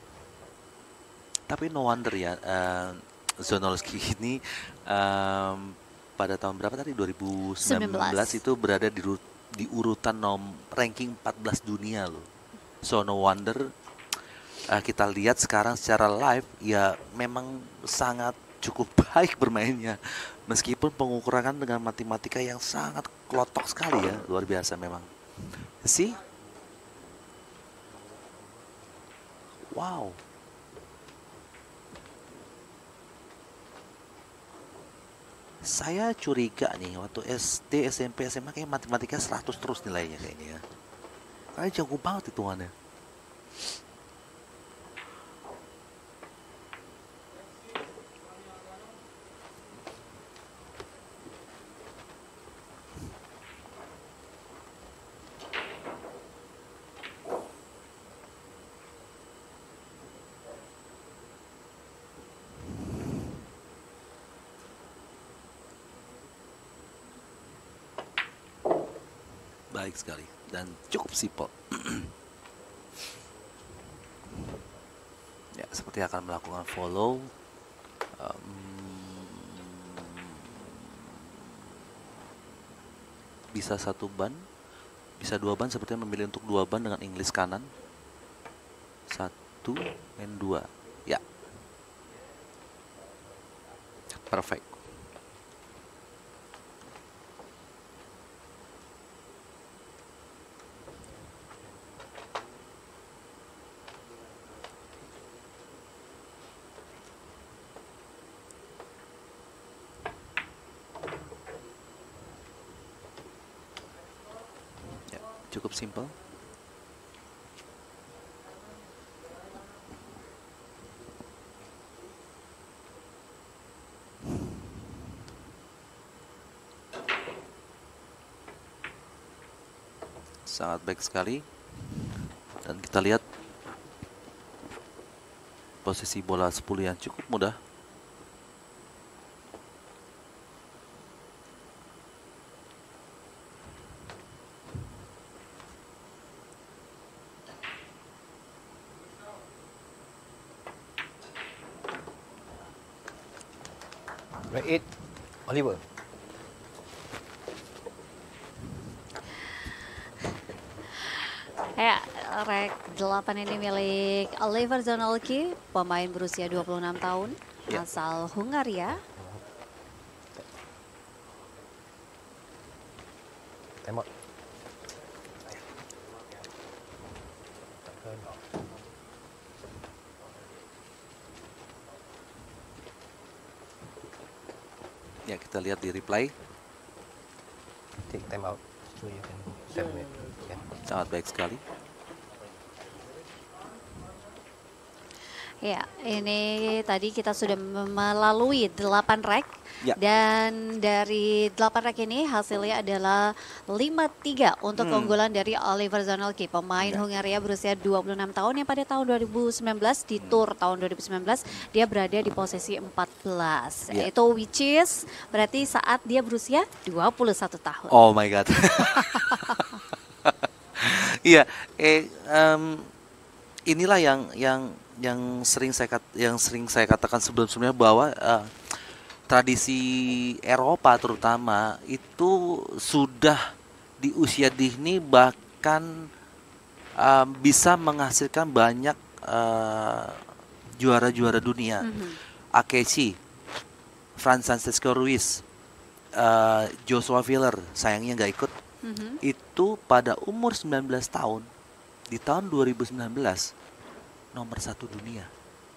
Tapi no wonder ya, uh, Zonolski ini um, pada tahun berapa tadi? dua ribu sembilan belas itu berada di, di urutan nom, ranking empat belas dunia loh. So no wonder uh, kita lihat sekarang secara live ya memang sangat cukup baik bermainnya. Meskipun pengukuran dengan matematika yang sangat klotok sekali ya, luar biasa memang. See? Wow. Saya curiga nih waktu S D, S M P, S M A kayak matematika seratus terus nilainya kayaknya ya. Kayak jago banget hitungannya. Baik sekali dan cukup simpel. Ya, seperti akan melakukan follow. Um, bisa satu ban, bisa dua ban. Sepertinya memilih untuk dua ban dengan English kanan. Satu dan dua. Ya, perfect. Cukup simpel. Sangat baik sekali. Dan kita lihat posisi bola sepuluh yang cukup mudah. Right eight. Oliver. Ya, rek delapan ini milik Oliver Zonolki, pemain berusia dua puluh enam tahun, Ya. asal Hungaria. Time out. Ya, kita lihat di replay. Take time out. So you can separate. Yeah. Sangat baik sekali. Ya, ini tadi kita sudah melalui delapan rek. Ya. Dan dari delapan rek ini hasilnya adalah lima tiga untuk Hmm. keunggulan dari Oliver Zonolki, pemain Ya. Hungaria berusia dua puluh enam tahun yang pada tahun dua ribu sembilan belas di Tour tahun dua ribu sembilan belas dia berada di posisi empat belas. Ya. Itu which is berarti saat dia berusia dua puluh satu tahun. Oh my god. Iya, eh em, inilah yang yang yang sering saya kat, yang sering saya katakan sebelum-sebelumnya bahwa eh, tradisi Eropa terutama itu sudah di usia dini bahkan em, bisa menghasilkan banyak eh, juara-juara dunia. Mhm. Akechi, Francisco Ruiz, eh, Joshua Wheeler, sayangnya nggak ikut. Mhm. Itu pada umur sembilan belas tahun di tahun dua ribu sembilan belas nomor satu dunia.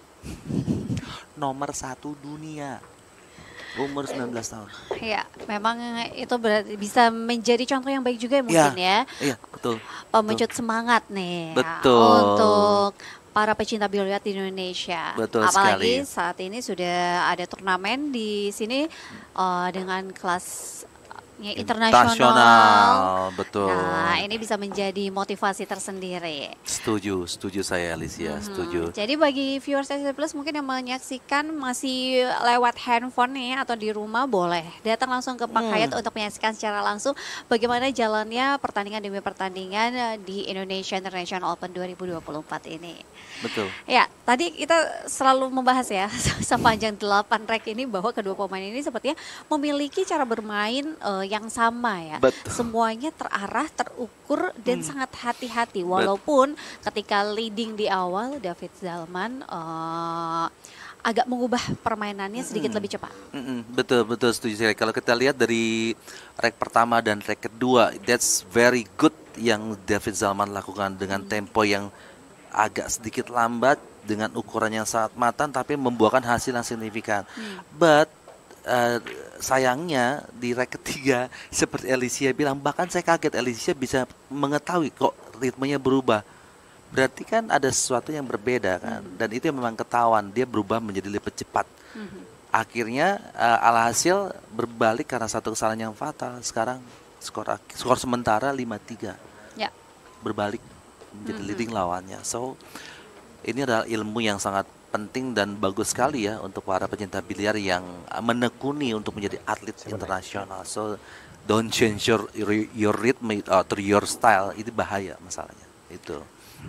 Nomor satu dunia. Umur sembilan belas tahun. Ya, memang itu berarti bisa menjadi contoh yang baik juga mungkin ya. Iya, betul. Pemecut semangat nih ya, Betul. untuk para pecinta biliar di Indonesia. Betul Apalagi sekali. saat ini sudah ada turnamen di sini eh, dengan kelasnya internasional. Internasional, betul. Nah, ini bisa menjadi motivasi tersendiri. Setuju, setuju saya Alicia, Mhm. setuju. Jadi bagi viewers S C Plus mungkin yang menyaksikan masih lewat handphone nih atau di rumah boleh datang langsung ke Pak Hmm. Hayat untuk menyaksikan secara langsung bagaimana jalannya pertandingan demi pertandingan eh, di Indonesia International Open dua ribu dua puluh empat ini. Betul. Ya, tadi kita selalu membahas ya sepanjang delapan rek ini bahwa kedua pemain ini sepertinya memiliki cara bermain eh, yang sama ya. Betul. Semuanya terarah, terukur dan Hmm. sangat hati-hati. Walaupun ketika leading di awal David Zalman eh, agak mengubah permainannya sedikit Hmm. lebih cepat. Mm-mm, betul betul setuju saya. Kalau kita lihat dari rek pertama dan rek kedua, that's very good yang David Zalman lakukan dengan tempo yang agak sedikit lambat dengan ukuran yang sangat matang tapi membuahkan hasil yang signifikan. Hmm. But eh, sayangnya di rek ketiga seperti Alicia bilang, bahkan saya kaget Alicia bisa mengetahui kok ritmenya berubah. Berarti kan ada sesuatu yang berbeda kan, dan itu yang memang ketahuan dia berubah menjadi lebih cepat. Mhm. Akhirnya uh, alhasil berbalik karena satu kesalahan yang fatal. Sekarang skor ak- skor sementara lima tiga. Ya. Berbalik menjadi Mhm. leading lawannya. So ini adalah ilmu yang sangat penting dan bagus sekali ya untuk para pecinta biliar yang uh, menekuni untuk menjadi atlet internasional. So don't change your your, your rhythm atau your style, itu bahaya masalahnya. Itu.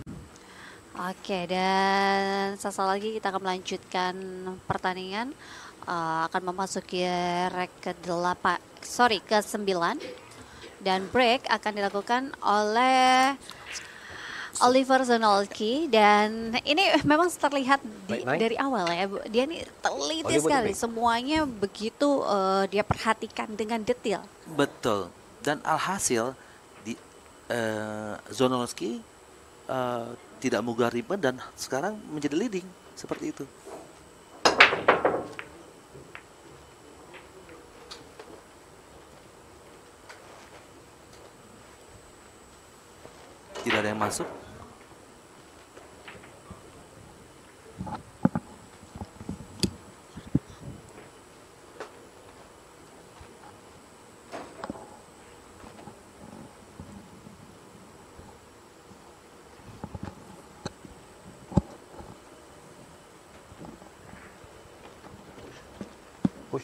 Oke, dan sesaat lagi kita akan melanjutkan pertandingan. Eh, akan memasuki rek ke delapan, sorry ke sembilan, dan break akan dilakukan oleh Oliver Zonolki. Dan ini memang terlihat di- Baik, naik. dari awal ya, Bu. Dia ini teliti Oliver sekali, baik. semuanya begitu eh, dia perhatikan dengan detail. Betul. Dan alhasil di eh, Zonolski eh, tidak mudah ribet dan sekarang menjadi leading seperti itu. Tidak ada yang masuk. Push.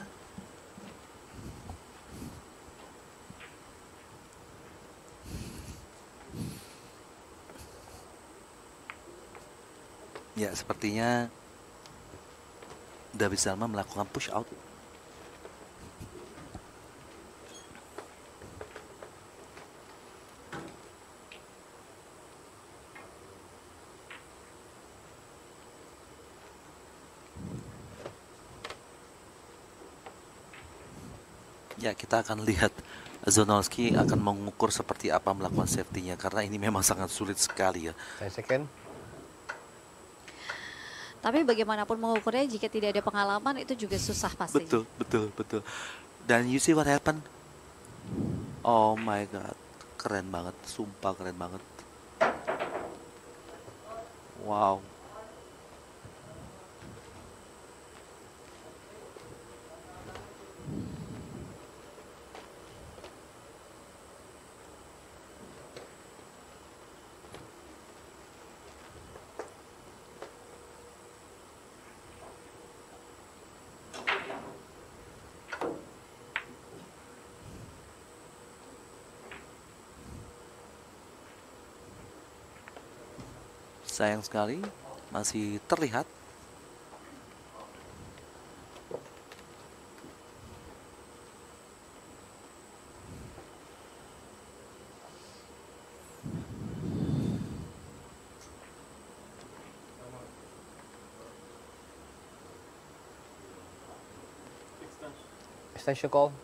Ya, sepertinya David Salma melakukan push out. Ya, kita akan lihat Zonolski akan mengukur seperti apa melakukan safety-nya karena ini memang sangat sulit sekali ya. ten second. Tapi bagaimanapun mengukurnya jika tidak ada pengalaman itu juga susah pasti. Betul, betul, betul. Dan you see what happened? Oh my god, keren banget, sumpah keren banget. Wow. Sayang sekali masih terlihat. Extension call.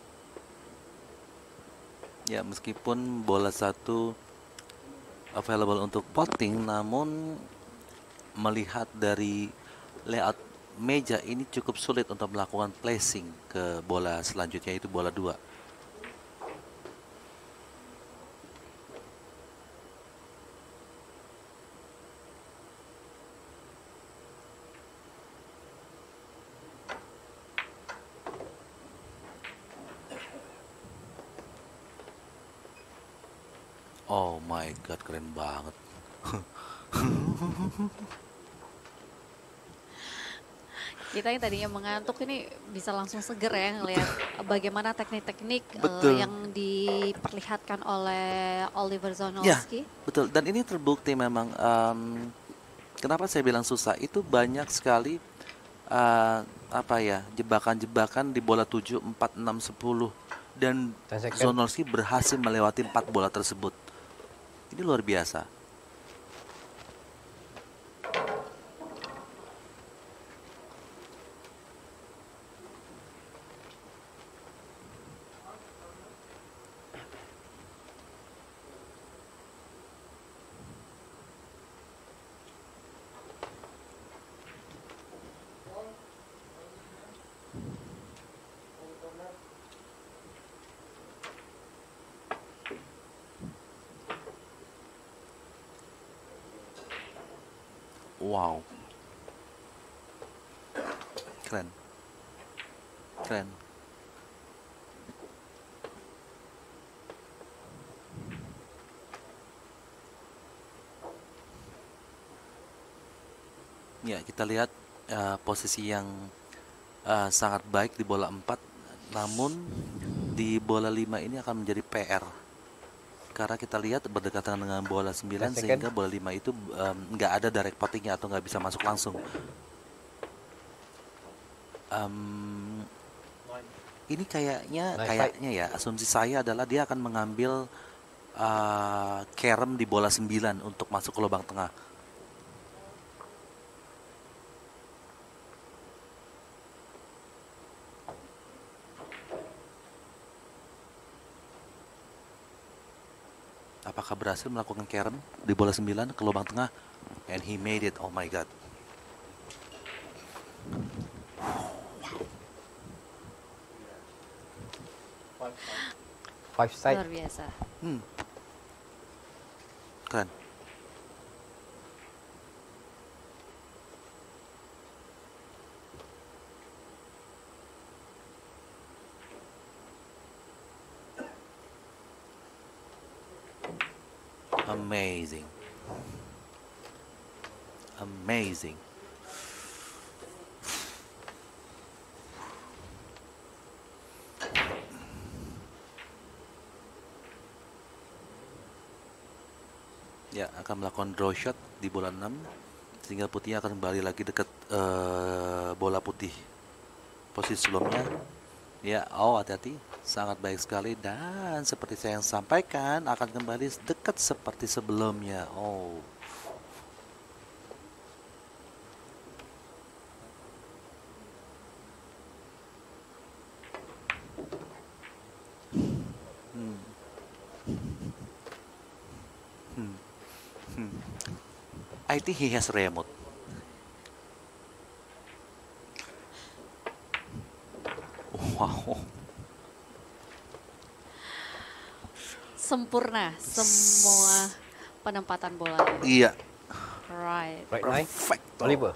Ya, meskipun bola satu available untuk potting, namun melihat dari layout meja ini cukup sulit untuk melakukan placing ke bola selanjutnya, itu bola dua. Oh my god, keren banget. Kita yang tadinya mengantuk ini bisa langsung seger ya ngelihat bagaimana teknik-teknik eh, Betul. yang diperlihatkan oleh Oliver Ya, Zonowski. betul. Dan ini terbukti memang, em, kenapa saya bilang susah, itu banyak sekali eh, apa ya, jebakan-jebakan di bola tujuh, empat, enam, sepuluh, dan ten second. Zonowski berhasil melewati empat bola tersebut. Ini luar biasa. Wow, keren, keren. Ya, kita lihat eh, posisi yang eh, sangat baik di bola empat, namun di bola lima ini akan menjadi P R. Karena kita lihat berdekatan dengan bola sembilan, ten second. sehingga bola lima itu em, nggak ada direct pottingnya atau nggak bisa masuk langsung. Em, ini kayaknya Nice kayaknya ya, asumsi saya adalah dia akan mengambil eh, Kerem di bola sembilan untuk masuk ke lubang tengah. Apakah berhasil melakukan Kerem di bola sembilan ke lubang tengah? And he made it. Oh my god. Five side. Luar biasa. Hmm. Keren. Amazing. Amazing. Ya, akan melakukan draw shot di bola enam, sehingga putihnya akan kembali lagi dekat eh, bola putih posisi sebelumnya. Ya, oh hati-hati, sangat baik sekali, dan seperti saya yang sampaikan akan kembali dekat seperti sebelumnya. Oh, hmm. Hmm. Hmm. I think he has remote. Wow. sempurna semua penempatan bola. Iya, Right. Right line. perfect. Oliver.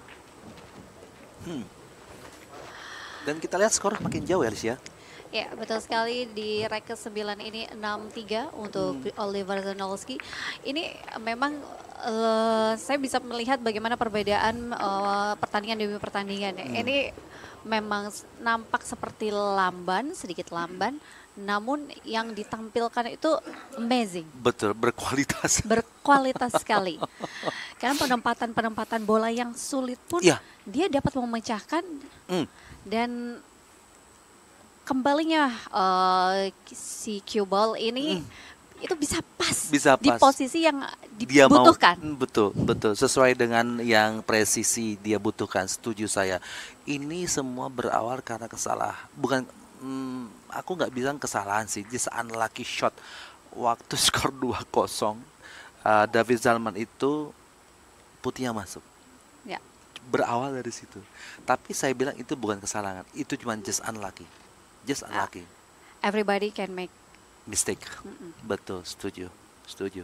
Dan kita lihat skor makin jauh ya, Alicia. Ya, betul sekali di rek ke sembilan ini enam tiga untuk Oliver Zanolski. Ini memang eh, saya bisa melihat bagaimana perbedaan eh, pertandingan demi pertandingan. ya. Ini memang s- nampak seperti lamban, sedikit lamban, namun yang ditampilkan itu amazing, Betul, berkualitas. berkualitas sekali. Karena penempatan-penempatan bola yang sulit pun Iya. dia dapat memecahkan Hmm. dan kembalinya eh, si cue ball ini itu bisa pas, Bisa di pas. posisi yang Dia mau, dibutuhkan. Hmm, betul, betul, sesuai dengan yang presisi dia butuhkan. Setuju saya. Ini semua berawal karena kesalah, bukan, hmm, aku nggak bilang kesalahan sih, just unlucky shot. Waktu skor dua kosong, uh, David Zalman itu putihnya masuk. Ya, Berawal dari situ. Tapi saya bilang itu bukan kesalahan, itu cuma just unlucky. Just unlucky. everybody can make. Mistake. Betul, setuju. Setuju.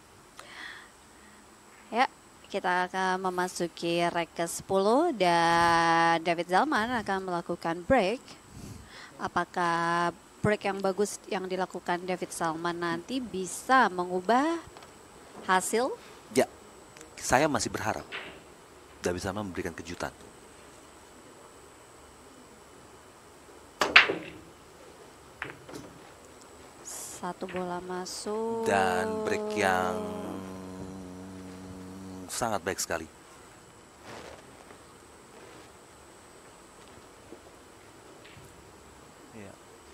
Ya, kita akan memasuki rek ke sepuluh dan David Zalman akan melakukan break. Apakah break yang bagus yang dilakukan David Zalman nanti bisa mengubah hasil? Ya, saya masih berharap David Zalman memberikan kejutan. Satu bola masuk. Dan break yang sangat baik sekali. Ya.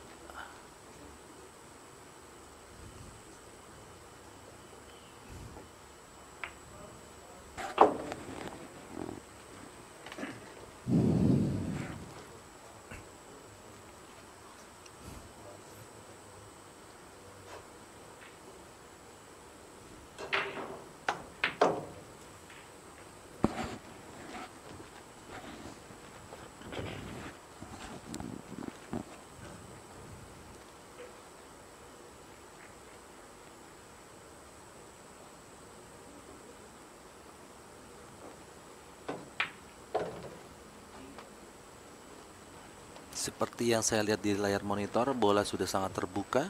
Seperti yang saya lihat di layar monitor, bola sudah sangat terbuka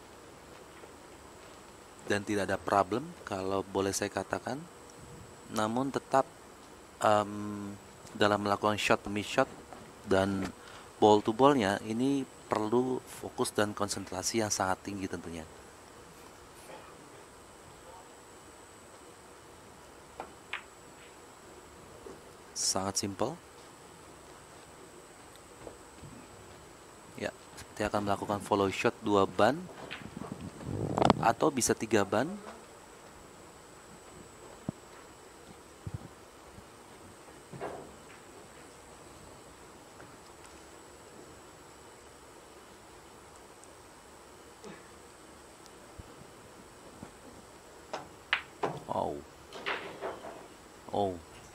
dan tidak ada problem kalau boleh saya katakan. Namun tetap em, dalam melakukan shot demi shot dan ball to ballnya ini perlu fokus dan konsentrasi yang sangat tinggi tentunya. Sangat simple. Ya, dia akan melakukan follow shot dua ban atau bisa tiga ban. Oh. Oh.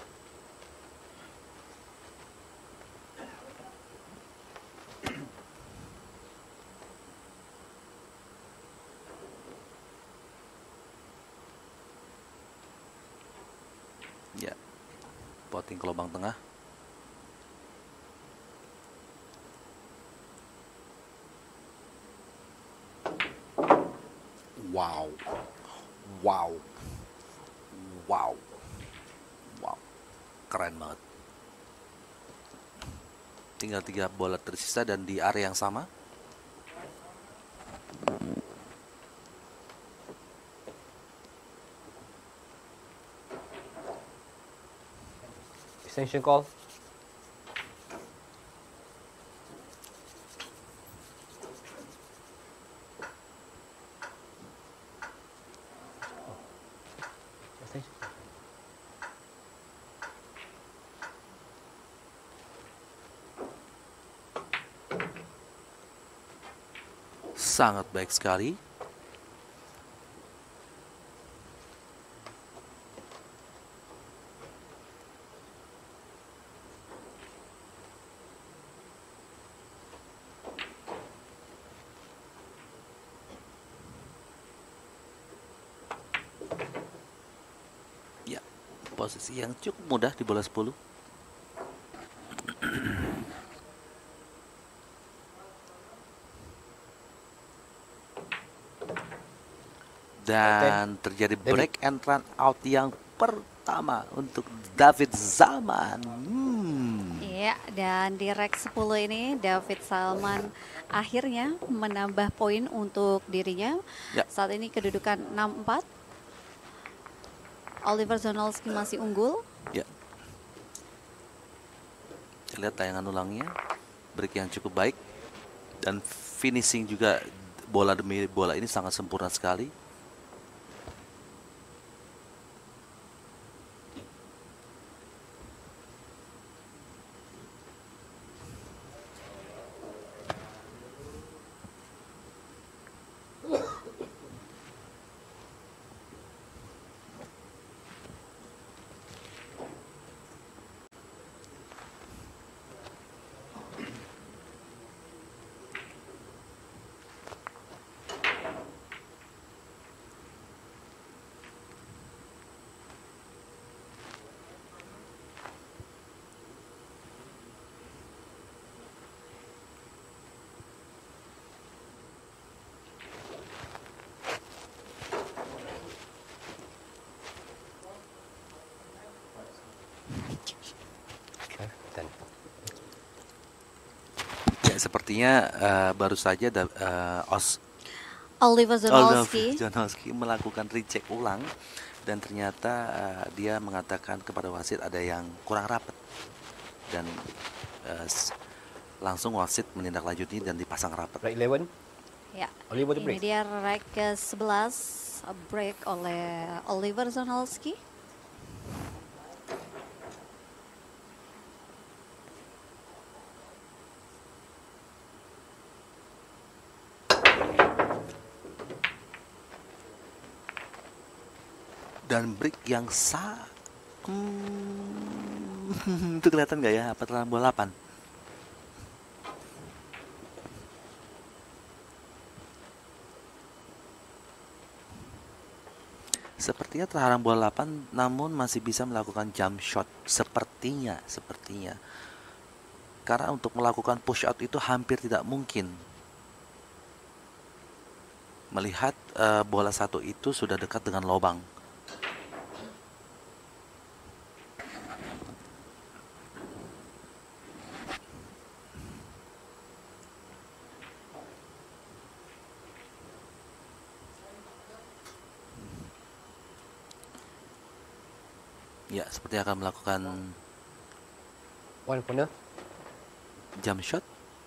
Ya, potting ke lubang tengah. Wow, wow, wow, wow, keren banget. Tinggal tiga bola tersisa dan di area yang sama. Extension call. Extension. Sangat baik sekali. posisi yang cukup mudah di bola sepuluh. Dan terjadi break and run out yang pertama untuk David Salman. Hmm. Iya, dan di rek sepuluh ini David Salman akhirnya menambah poin untuk dirinya. Ya. Saat ini kedudukan enam empat. Oliver Zonolski masih unggul. Ya. Kita lihat tayangan ulangnya. Break yang cukup baik. Dan finishing juga bola demi bola ini sangat sempurna sekali. Ya, sepertinya uh, baru saja da, uh, Os Oliver Zonolski. Oliver Zonolski melakukan recheck ulang dan ternyata uh, dia mengatakan kepada wasit ada yang kurang rapat dan uh, langsung wasit menindaklanjuti dan dipasang rapat. Right eleven. Ya, Oliver ini break. dia rek ke sebelas break oleh Oliver Zonolski. Dan break yang sa hmm, itu kelihatan nggak ya apa terlalu bola delapan? Sepertinya terhalang bola delapan namun masih bisa melakukan jump shot sepertinya sepertinya karena untuk melakukan push out itu hampir tidak mungkin melihat uh, bola satu itu sudah dekat dengan lubang. Ya, seperti akan melakukan One corner. jump shot.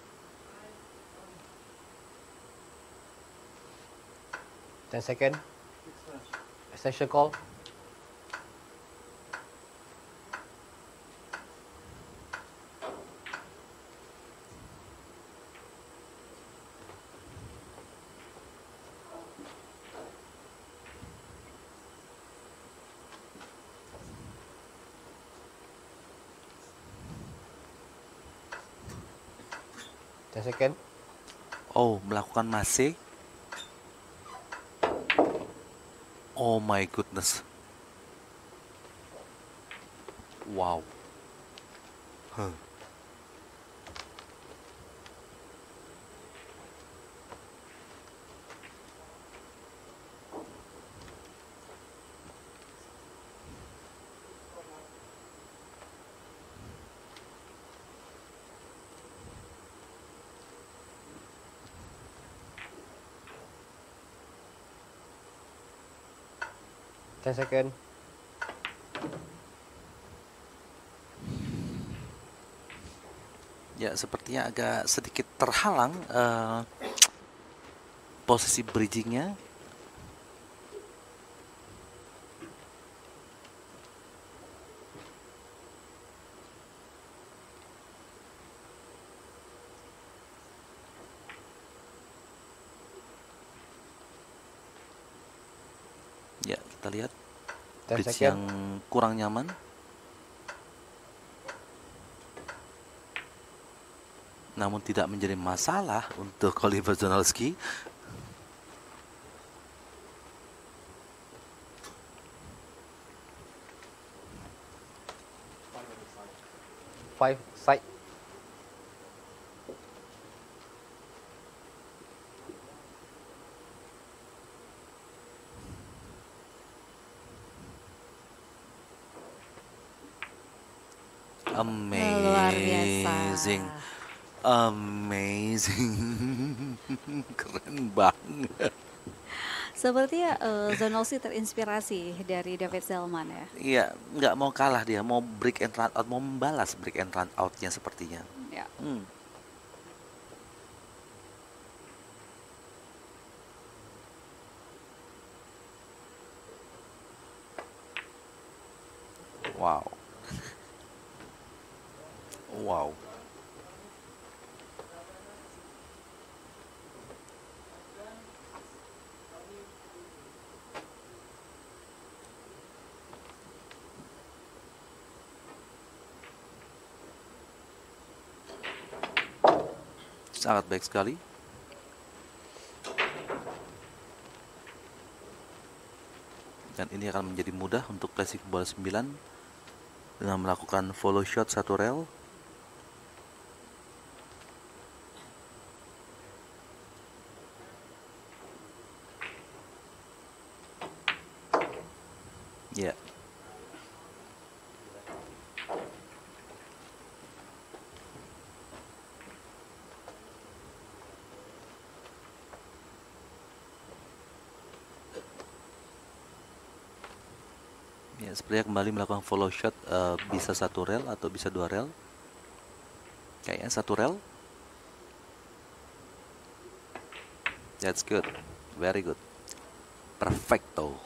Ten second. Extension call. Ten second. Oh, melakukan masih. Oh my goodness. Wow. Huh. Ten second. Ya, sepertinya agak sedikit terhalang uh, posisi bridgingnya. Ya, kita lihat Ten bridge second. yang kurang nyaman. Namun tidak menjadi masalah untuk Oliver Zonolski. five side. Luar biasa. Amazing. Amazing. Keren banget. Sepertinya uh, Zonalski terinspirasi dari David Zalman ya. Iya, nggak mau kalah dia, mau break and run out, mau membalas break and run outnya sepertinya. Ya. Hmm. Wow. Wow. Sangat baik sekali. Dan ini akan menjadi mudah untuk placing bola sembilan dengan melakukan follow shot satu rel. Ya. Yeah. Ya, sepertinya kembali melakukan follow shot, uh, bisa satu rel atau bisa dua rel. Kayaknya satu rel. That's good. Very good. Perfecto.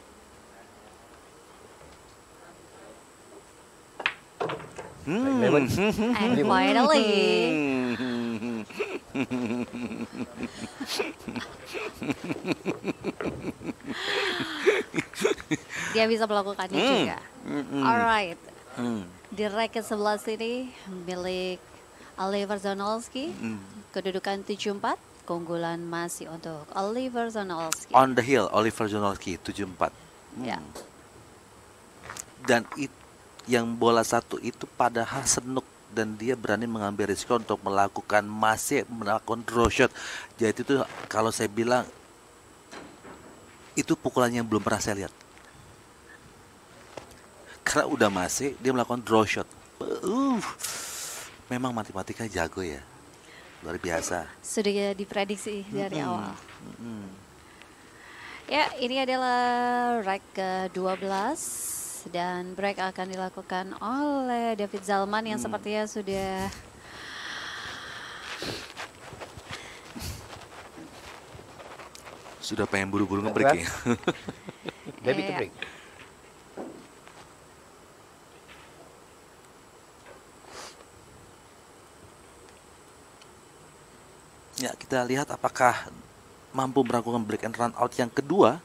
Hmm. And finally. Dia bisa melakukannya Hmm. juga. Mm-mm. Alright. Hmm. Di racket sebelah sini milik Oliver Zonalski. Mm. Kedudukan tujuh empat. Keunggulan masih untuk Oliver Zonalski. On the hill, Oliver Zonalski tujuh empat. Hmm. Ya. Dan it, yang bola satu itu padahal senuk dan dia berani mengambil risiko untuk melakukan masih melakukan draw shot. Jadi itu kalau saya bilang itu pukulannya yang belum pernah saya lihat. Karena udah masih dia melakukan draw shot. Uh, memang matematika jago ya, luar biasa. Sudah diprediksi dari Mm-mm. awal. Mm-mm. Ya, ini adalah rack ke dua belas dan break akan dilakukan oleh David Zalman yang Hmm. sepertinya sudah Sudah pengen buru-buru nge-break ya. David to Iya. break. Ya, kita lihat apakah mampu melakukan break and run out yang kedua.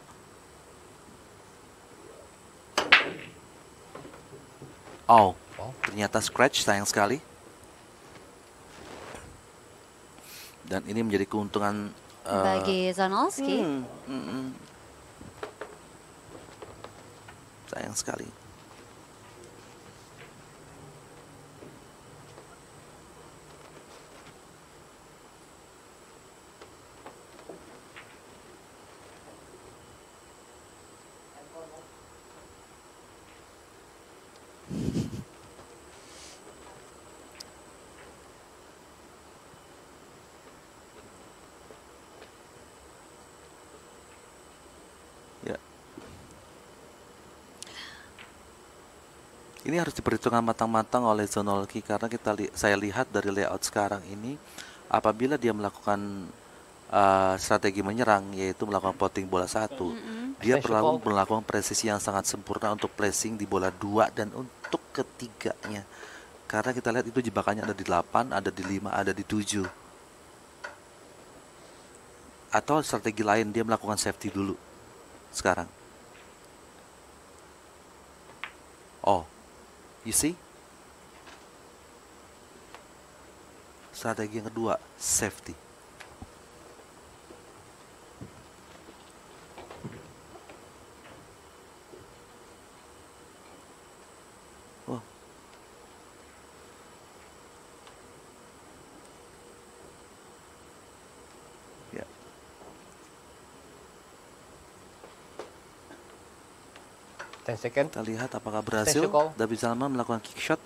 Oh, Oh. ternyata scratch, sayang sekali. Dan ini menjadi keuntungan eh, bagi Zonalski. hmm, hmm, hmm. Sayang sekali. Ya. Ini harus diperhitungkan matang-matang oleh Zonalski karena kita li saya lihat dari layout sekarang ini apabila dia melakukan uh, strategi menyerang yaitu melakukan potting bola satu, Mm-mm. dia Special perlu call. melakukan presisi yang sangat sempurna untuk placing di bola dua dan untuk ketiganya. Karena kita lihat itu jebakannya ada di delapan, ada di lima, ada di tujuh. Atau strategi lain dia melakukan safety dulu sekarang. Oh, you see? Strategi yang kedua, safety. Oh. ten second. Kita lihat apakah berhasil. Potential call. David Salman melakukan kick shot.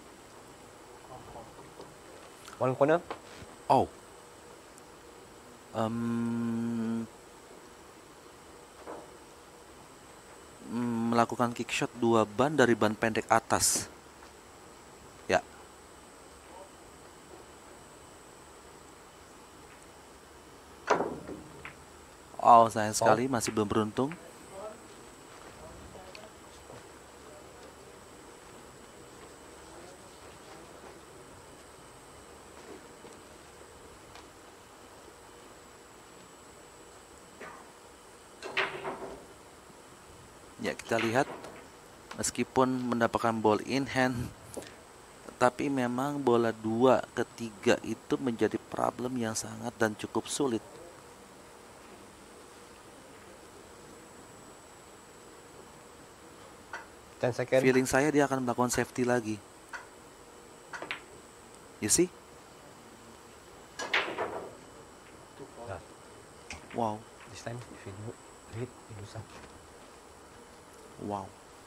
One corner. Oh. Um, melakukan kick shot dua ban dari ban pendek atas. Ya. Oh, sayang sekali masih belum beruntung. Ya, kita lihat meskipun mendapatkan ball in hand, tapi memang bola dua ketiga itu menjadi problem yang sangat dan cukup sulit. ten second. Feeling saya dia akan melakukan safety lagi. You see? Yeah. Wow, This time, if you do hit, you lose some. wow.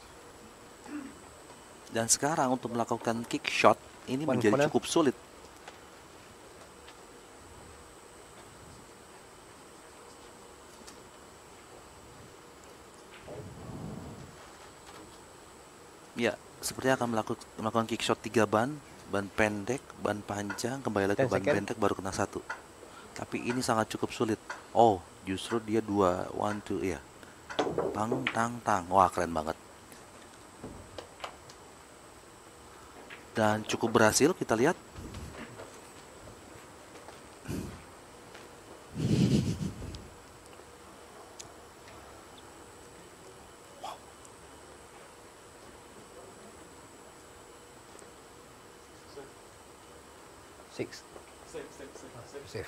Dan sekarang untuk melakukan kick shot ini One menjadi corner. cukup sulit. Ya, sepertinya akan melakukan, melakukan kick shot tiga ban, ban pendek, ban panjang, kembali lagi ke ten ban second. pendek baru kena satu. Tapi ini sangat cukup sulit. Oh, justru dia dua, one, two, ya. Tang, tang, tang. Wah, keren banget. Dan cukup berhasil, kita lihat. Six. Safe.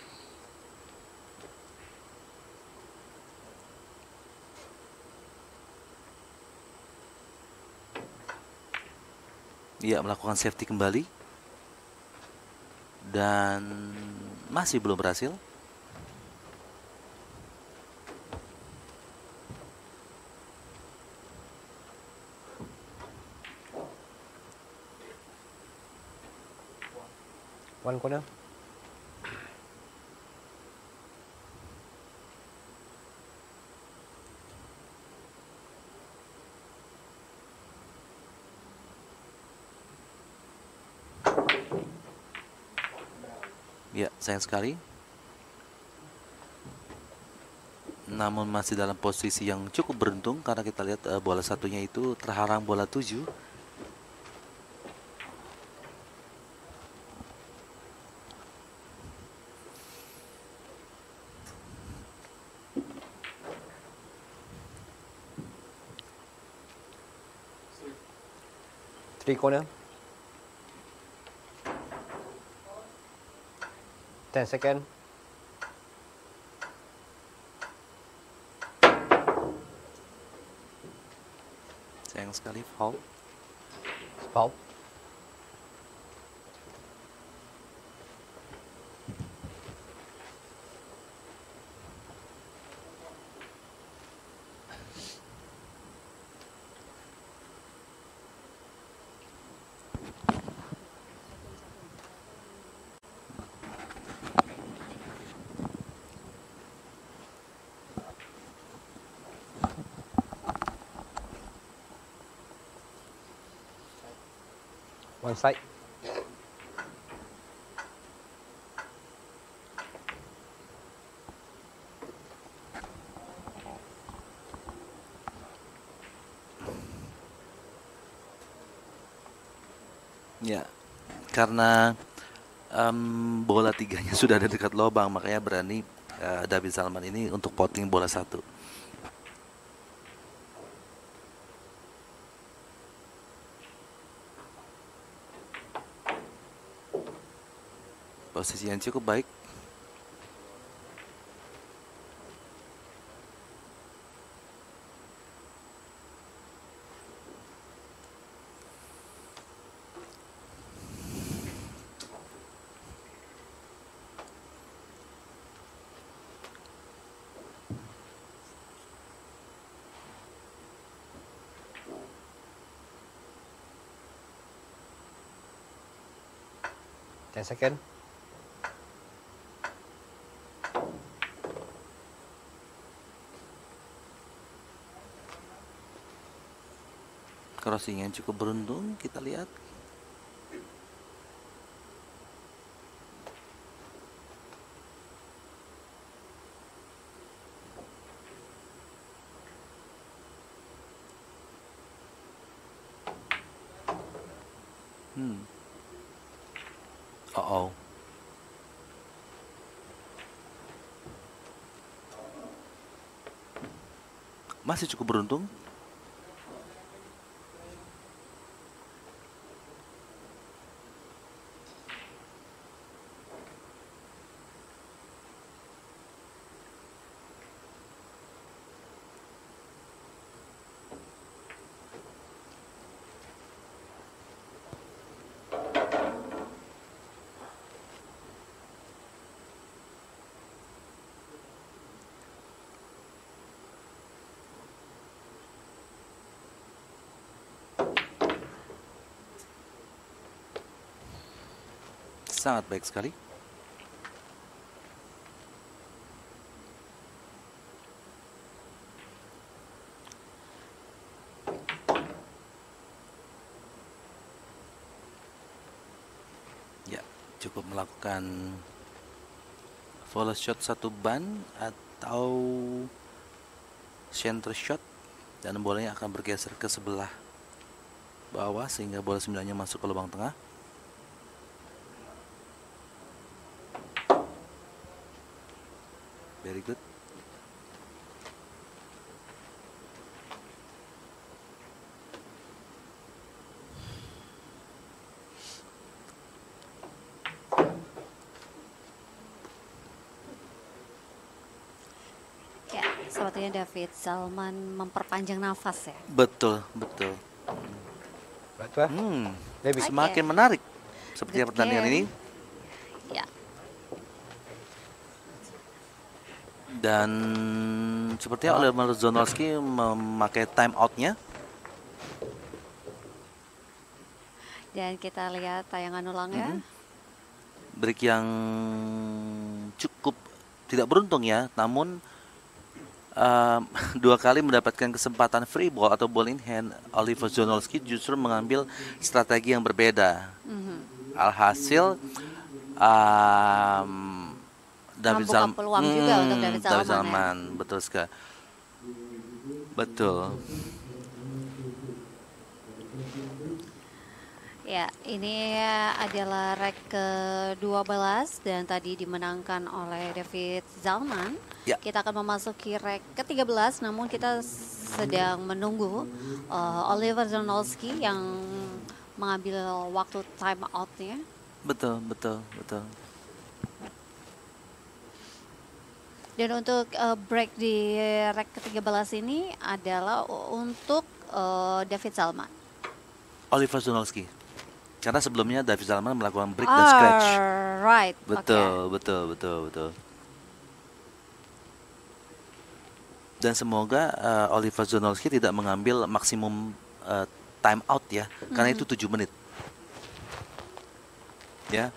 Dia melakukan safety kembali. Dan masih belum berhasil. One corner. Ya, sayang sekali. Namun masih dalam posisi yang cukup beruntung karena kita lihat uh, bola satunya itu terhalang bola tujuh. Three corner. ten second. Sayang sekali foul. Foul. One side. Ya, karena em, bola tiganya sudah ada dekat lubang, makanya berani eh, David Salman ini untuk potting bola satu. Posisi yang cukup baik. ten second. Crossing yang cukup beruntung, kita lihat. Hmm. Oh, oh. Masih cukup beruntung. Sangat baik sekali. Ya, cukup melakukan follow shot satu ban atau center shot dan bolanya akan bergeser ke sebelah bawah sehingga bola sembilannya masuk ke lubang tengah. Very good. Ya, sepertinya David Zalman memperpanjang nafas ya. Betul, betul. Sebab tu lah. Hmm, David. Oke. semakin menarik seperti Good pertandingan game. ini. Ya, Dan sepertinya Oliver Zonowski memakai time out-nya. dan kita lihat tayangan ulangnya. Mhm. Break yang cukup tidak beruntung ya, namun um, dua kali mendapatkan kesempatan free ball atau ball in hand. Oliver Zonowski justru mengambil strategi yang berbeda. Mhm. Alhasil um, David Membuka Zalman, peluang juga untuk David Zalman, ya. Zalman, betul sekali. Betul. Ya, ini adalah rek ke dua belas dan tadi dimenangkan oleh David Zalman. Ya. Kita akan memasuki rek ke tiga belas, namun kita sedang menunggu uh, Oliver Zonowski yang mengambil waktu time out-nya. Betul, betul, betul. Dan untuk uh, break di rek ke tiga belas ini adalah untuk uh, David Zalman. Oliver Zonowski. Karena sebelumnya David Zalman melakukan break dan scratch. Right. Betul, betul, betul, betul. Dan semoga uh, Oliver Zonowski tidak mengambil maksimum uh, time out ya, karena itu tujuh menit. Ya,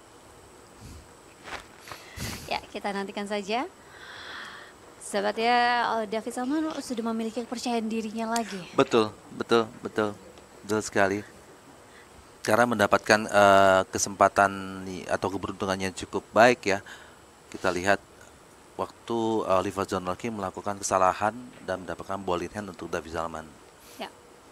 Ya, kita nantikan saja. Sahabatnya, uh, David Zalman sudah memiliki kepercayaan dirinya lagi. betul, betul, betul, betul sekali. Karena mendapatkan uh, kesempatan nih, atau keberuntungan yang cukup baik ya. Kita lihat waktu uh, Oliver Zonowski melakukan kesalahan dan mendapatkan ball in hand untuk David Zalman. Ya.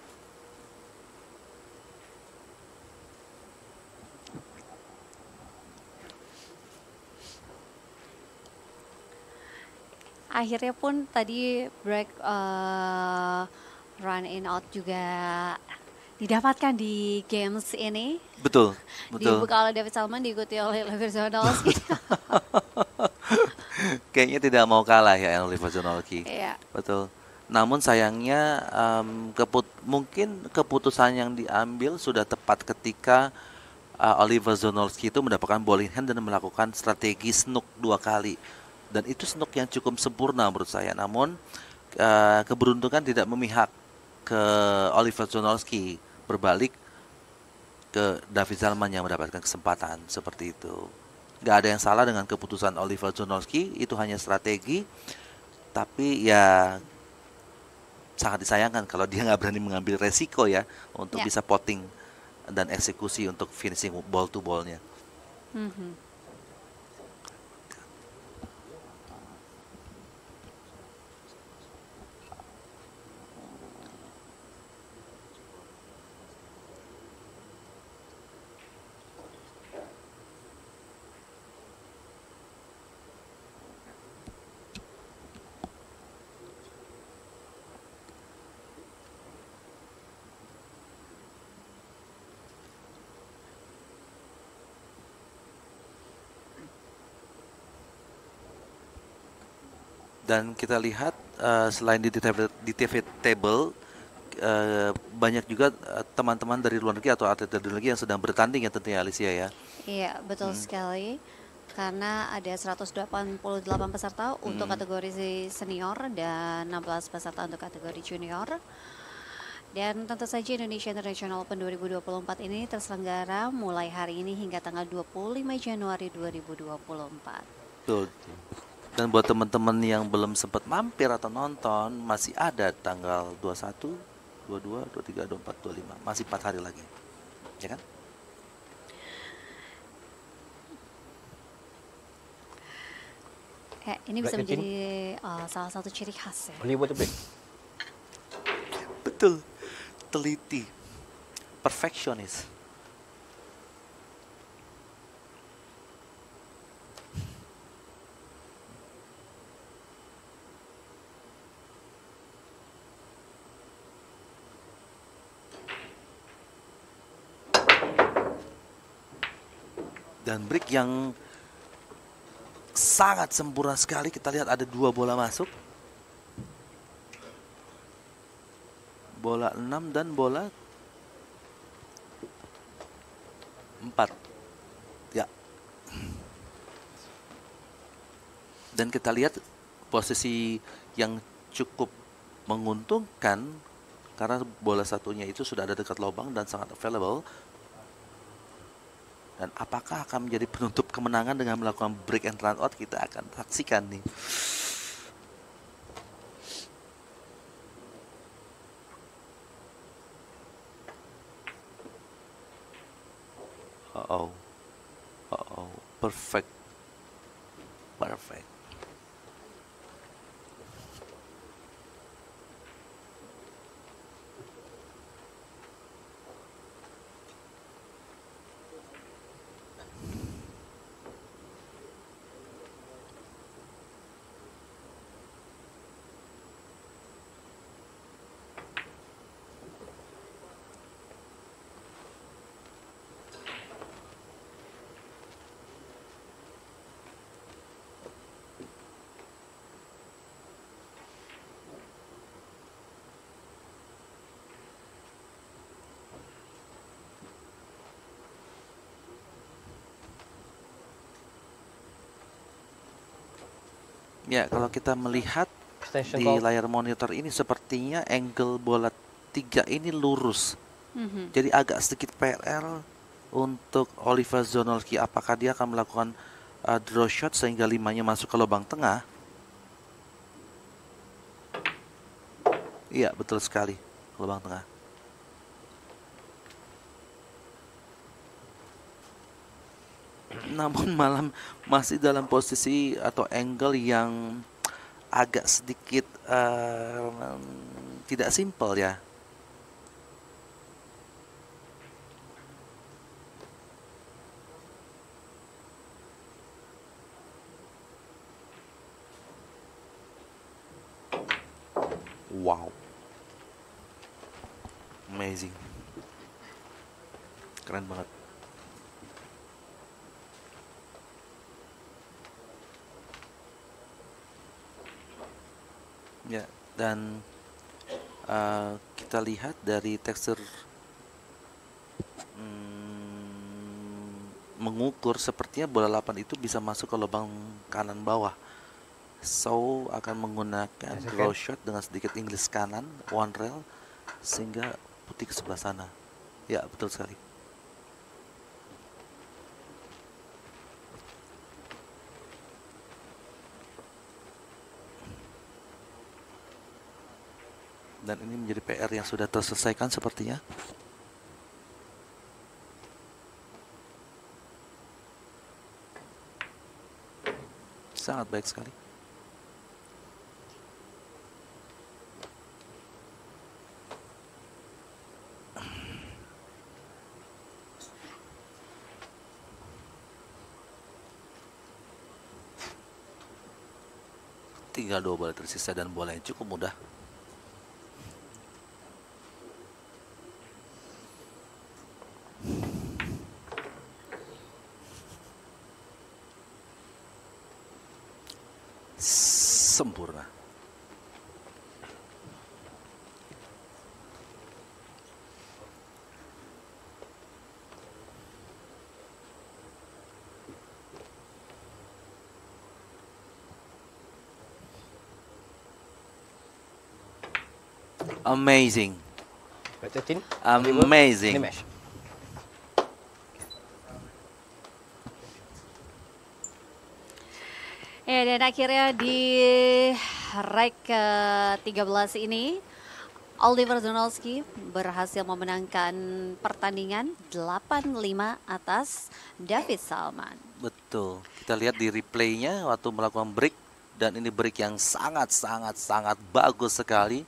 Akhirnya pun tadi break uh, run in out juga didapatkan di games ini. Betul, betul. Dibuka oleh David Zalman, diikuti oleh Oliver Zonowski. Kayaknya tidak mau kalah ya Oliver Zonowski. Iya. Betul. Namun sayangnya um, keput mungkin keputusan yang diambil sudah tepat ketika uh, Oliver Zonowski itu mendapatkan ball in hand dan melakukan strategi snook dua kali. Dan itu snook yang cukup sempurna menurut saya. Namun uh, keberuntungan tidak memihak ke Oliver Zonowski. Berbalik, ke David Zalman yang mendapatkan kesempatan seperti itu. Nggak ada yang salah dengan keputusan Oliver Zonowski, itu hanya strategi, tapi ya sangat disayangkan kalau dia nggak berani mengambil resiko ya untuk Ya. bisa potting dan eksekusi untuk finishing ball to ball-nya. Mhm. Dan kita lihat uh, selain di T V, di T V table uh, banyak juga uh, teman-teman dari luar negeri atau atlet dari luar negeri yang sedang bertanding ya tentunya Alicia ya. Iya, betul Hmm. sekali. Karena ada seratus delapan puluh delapan peserta untuk Hmm. kategori senior dan enam belas peserta untuk kategori junior. Dan tentu saja Indonesia International Open dua ribu dua puluh empat ini terselenggara mulai hari ini hingga tanggal dua puluh lima Januari dua ribu dua puluh empat. Betul. Dan buat teman-teman yang belum sempat mampir atau nonton, masih ada tanggal dua puluh satu, dua puluh dua, dua puluh tiga, dua puluh empat, dua puluh lima. Masih empat hari lagi. Ya kan? Ya, ini bisa Black menjadi uh, salah satu ciri khas ya. Only water break. Betul. Teliti. Perfectionist. Dan break yang sangat sempurna sekali. Kita lihat ada dua bola masuk. Bola enam dan bola empat. Ya. Dan kita lihat posisi yang cukup menguntungkan karena bola satunya itu sudah ada dekat lubang dan sangat available. Dan apakah akan menjadi penutup kemenangan dengan melakukan break and run out? Kita akan saksikan nih. Oh, oh, oh, perfect, perfect. Ya, kalau kita melihat Extension di call. layar monitor ini sepertinya angle bola tiga ini lurus. Mhm. Jadi agak sedikit P R untuk Oliver Zonowski. Apakah dia akan melakukan uh, draw shot sehingga limanya masuk ke lubang tengah? Iya, betul sekali. Lubang tengah. Namun malam masih dalam posisi atau angle yang agak sedikit uh, tidak simpel ya. Wow. Amazing. Keren banget. Ya, dan uh, kita lihat dari tekstur hmm, mengukur sepertinya bola delapan itu bisa masuk ke lubang kanan bawah. So akan menggunakan Yes, draw okay. shot dengan sedikit English kanan, one rail sehingga putih ke sebelah sana. Ya, betul sekali. Dan ini menjadi P R yang sudah terselesaikan sepertinya. Sangat baik sekali. Tinggal dua bola tersisa dan bola yang cukup mudah. Sempurna. Amazing. Back thirteen. Amazing. Ini match. Ya, dan akhirnya di rack ke tiga belas ini Oliver Donalski berhasil memenangkan pertandingan delapan lima atas David Salman. Betul. Kita lihat di replaynya waktu melakukan break, dan ini break yang sangat sangat sangat bagus sekali.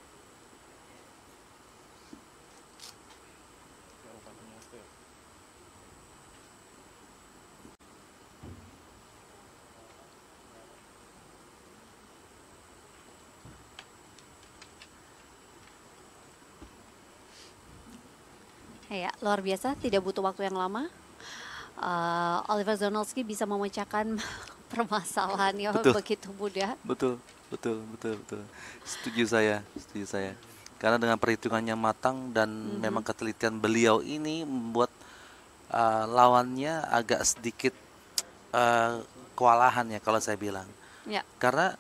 Ya, luar biasa, tidak butuh waktu yang lama. Uh, Oliver Donalski bisa memecahkan permasalahannya Betul. begitu mudah. Betul, betul, betul, betul. Setuju saya, setuju saya. Karena dengan perhitungannya matang dan Mhm. memang ketelitian beliau ini membuat uh, lawannya agak sedikit uh, kewalahan ya kalau saya bilang. Ya, Karena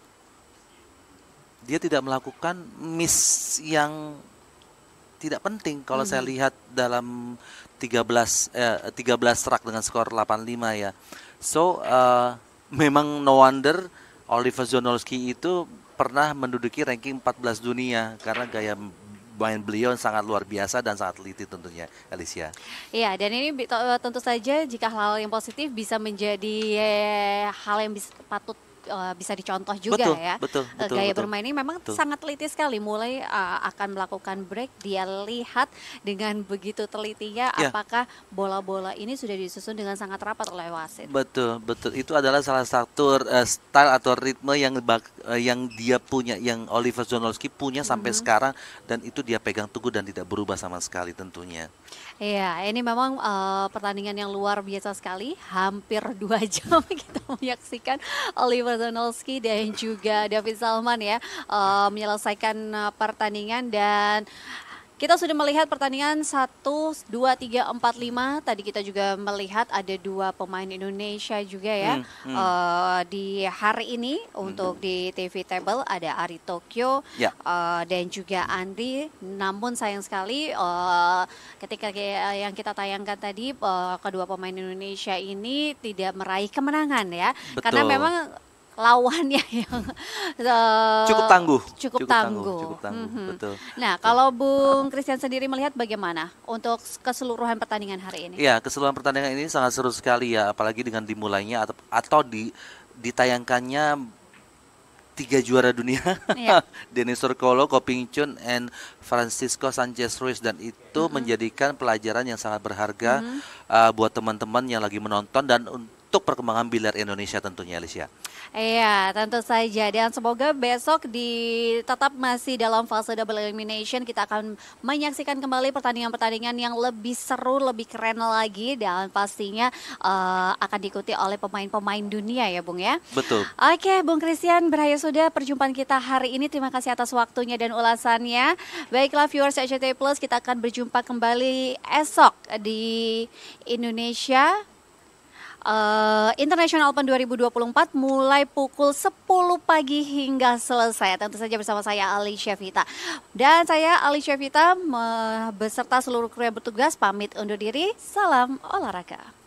dia tidak melakukan miss yang tidak penting kalau saya Mhm. lihat dalam tiga belas eh, tiga belas rak dengan skor delapan lima ya. So uh, memang no wonder Oliver Donalski itu pernah menduduki ranking empat belas dunia karena gaya main beliau sangat luar biasa dan sangat teliti tentunya, Alicia. iya, dan ini bi- to- tentu saja jika hal yang positif bisa menjadi eh, hal yang bisa, patut eh, bisa dicontoh juga Betul, ya. betul, Eh, betul, Gaya betul. bermain ini memang Betul. sangat teliti sekali. Mulai eh, akan melakukan break, dia lihat dengan begitu telitinya Ya. apakah bola-bola ini sudah disusun dengan sangat rapat oleh wasit. Betul, betul. Itu adalah salah satu uh, style atau ritme yang bak- uh, yang dia punya, yang Oliver Donalski punya sampai Mhm. sekarang, dan itu dia pegang teguh dan tidak berubah sama sekali tentunya. Iya, ini memang eh, pertandingan yang luar biasa sekali. Hampir dua jam kita menyaksikan Oliver Donalski dan juga David Salman ya eh, menyelesaikan eh, pertandingan, dan kita sudah melihat pertandingan satu, dua, tiga, empat, lima. Tadi kita juga melihat ada dua pemain Indonesia juga ya. Hmm, hmm. Eh, di hari ini untuk di T V Table ada Ari Tokyo Ya. eh, dan juga Andri. Namun sayang sekali eh, ketika ke- yang kita tayangkan tadi eh, kedua pemain Indonesia ini tidak meraih kemenangan ya. Karena Betul. memang lawannya yang eh, Cukup tangguh. Cukup, Cukup tangguh, tangguh. cukup tangguh, Mhm. betul. Nah, kalau Bung Christian sendiri melihat bagaimana untuk keseluruhan pertandingan hari ini? Iya, keseluruhan pertandingan ini sangat seru sekali ya, apalagi dengan dimulainya atau atau di ditayangkannya tiga juara dunia, Iya. Denis Surkolo, Ko Ping Chun, and Francisco Sanchez Ruiz, dan itu menjadikan pelajaran yang sangat berharga uh, buat teman-teman yang lagi menonton dan untuk perkembangan biliar Indonesia tentunya, Alicia. Iya, tentu saja. Dan semoga besok di tetap masih dalam fase double elimination, kita akan menyaksikan kembali pertandingan-pertandingan yang lebih seru, lebih keren lagi, dan pastinya eh, akan diikuti oleh pemain-pemain dunia ya, Bung ya. Betul. Oke, Bung Christian, berakhir sudah perjumpaan kita hari ini. Terima kasih atas waktunya dan ulasannya. Baiklah viewers R C T I Plus, kita akan berjumpa kembali esok di Indonesia eh, International Open dua ribu dua puluh empat mulai pukul sepuluh pagi hingga selesai. Tentu saja bersama saya Ali Syafita. Dan saya Ali Syafita me- beserta seluruh kru yang bertugas pamit undur diri. Salam olahraga.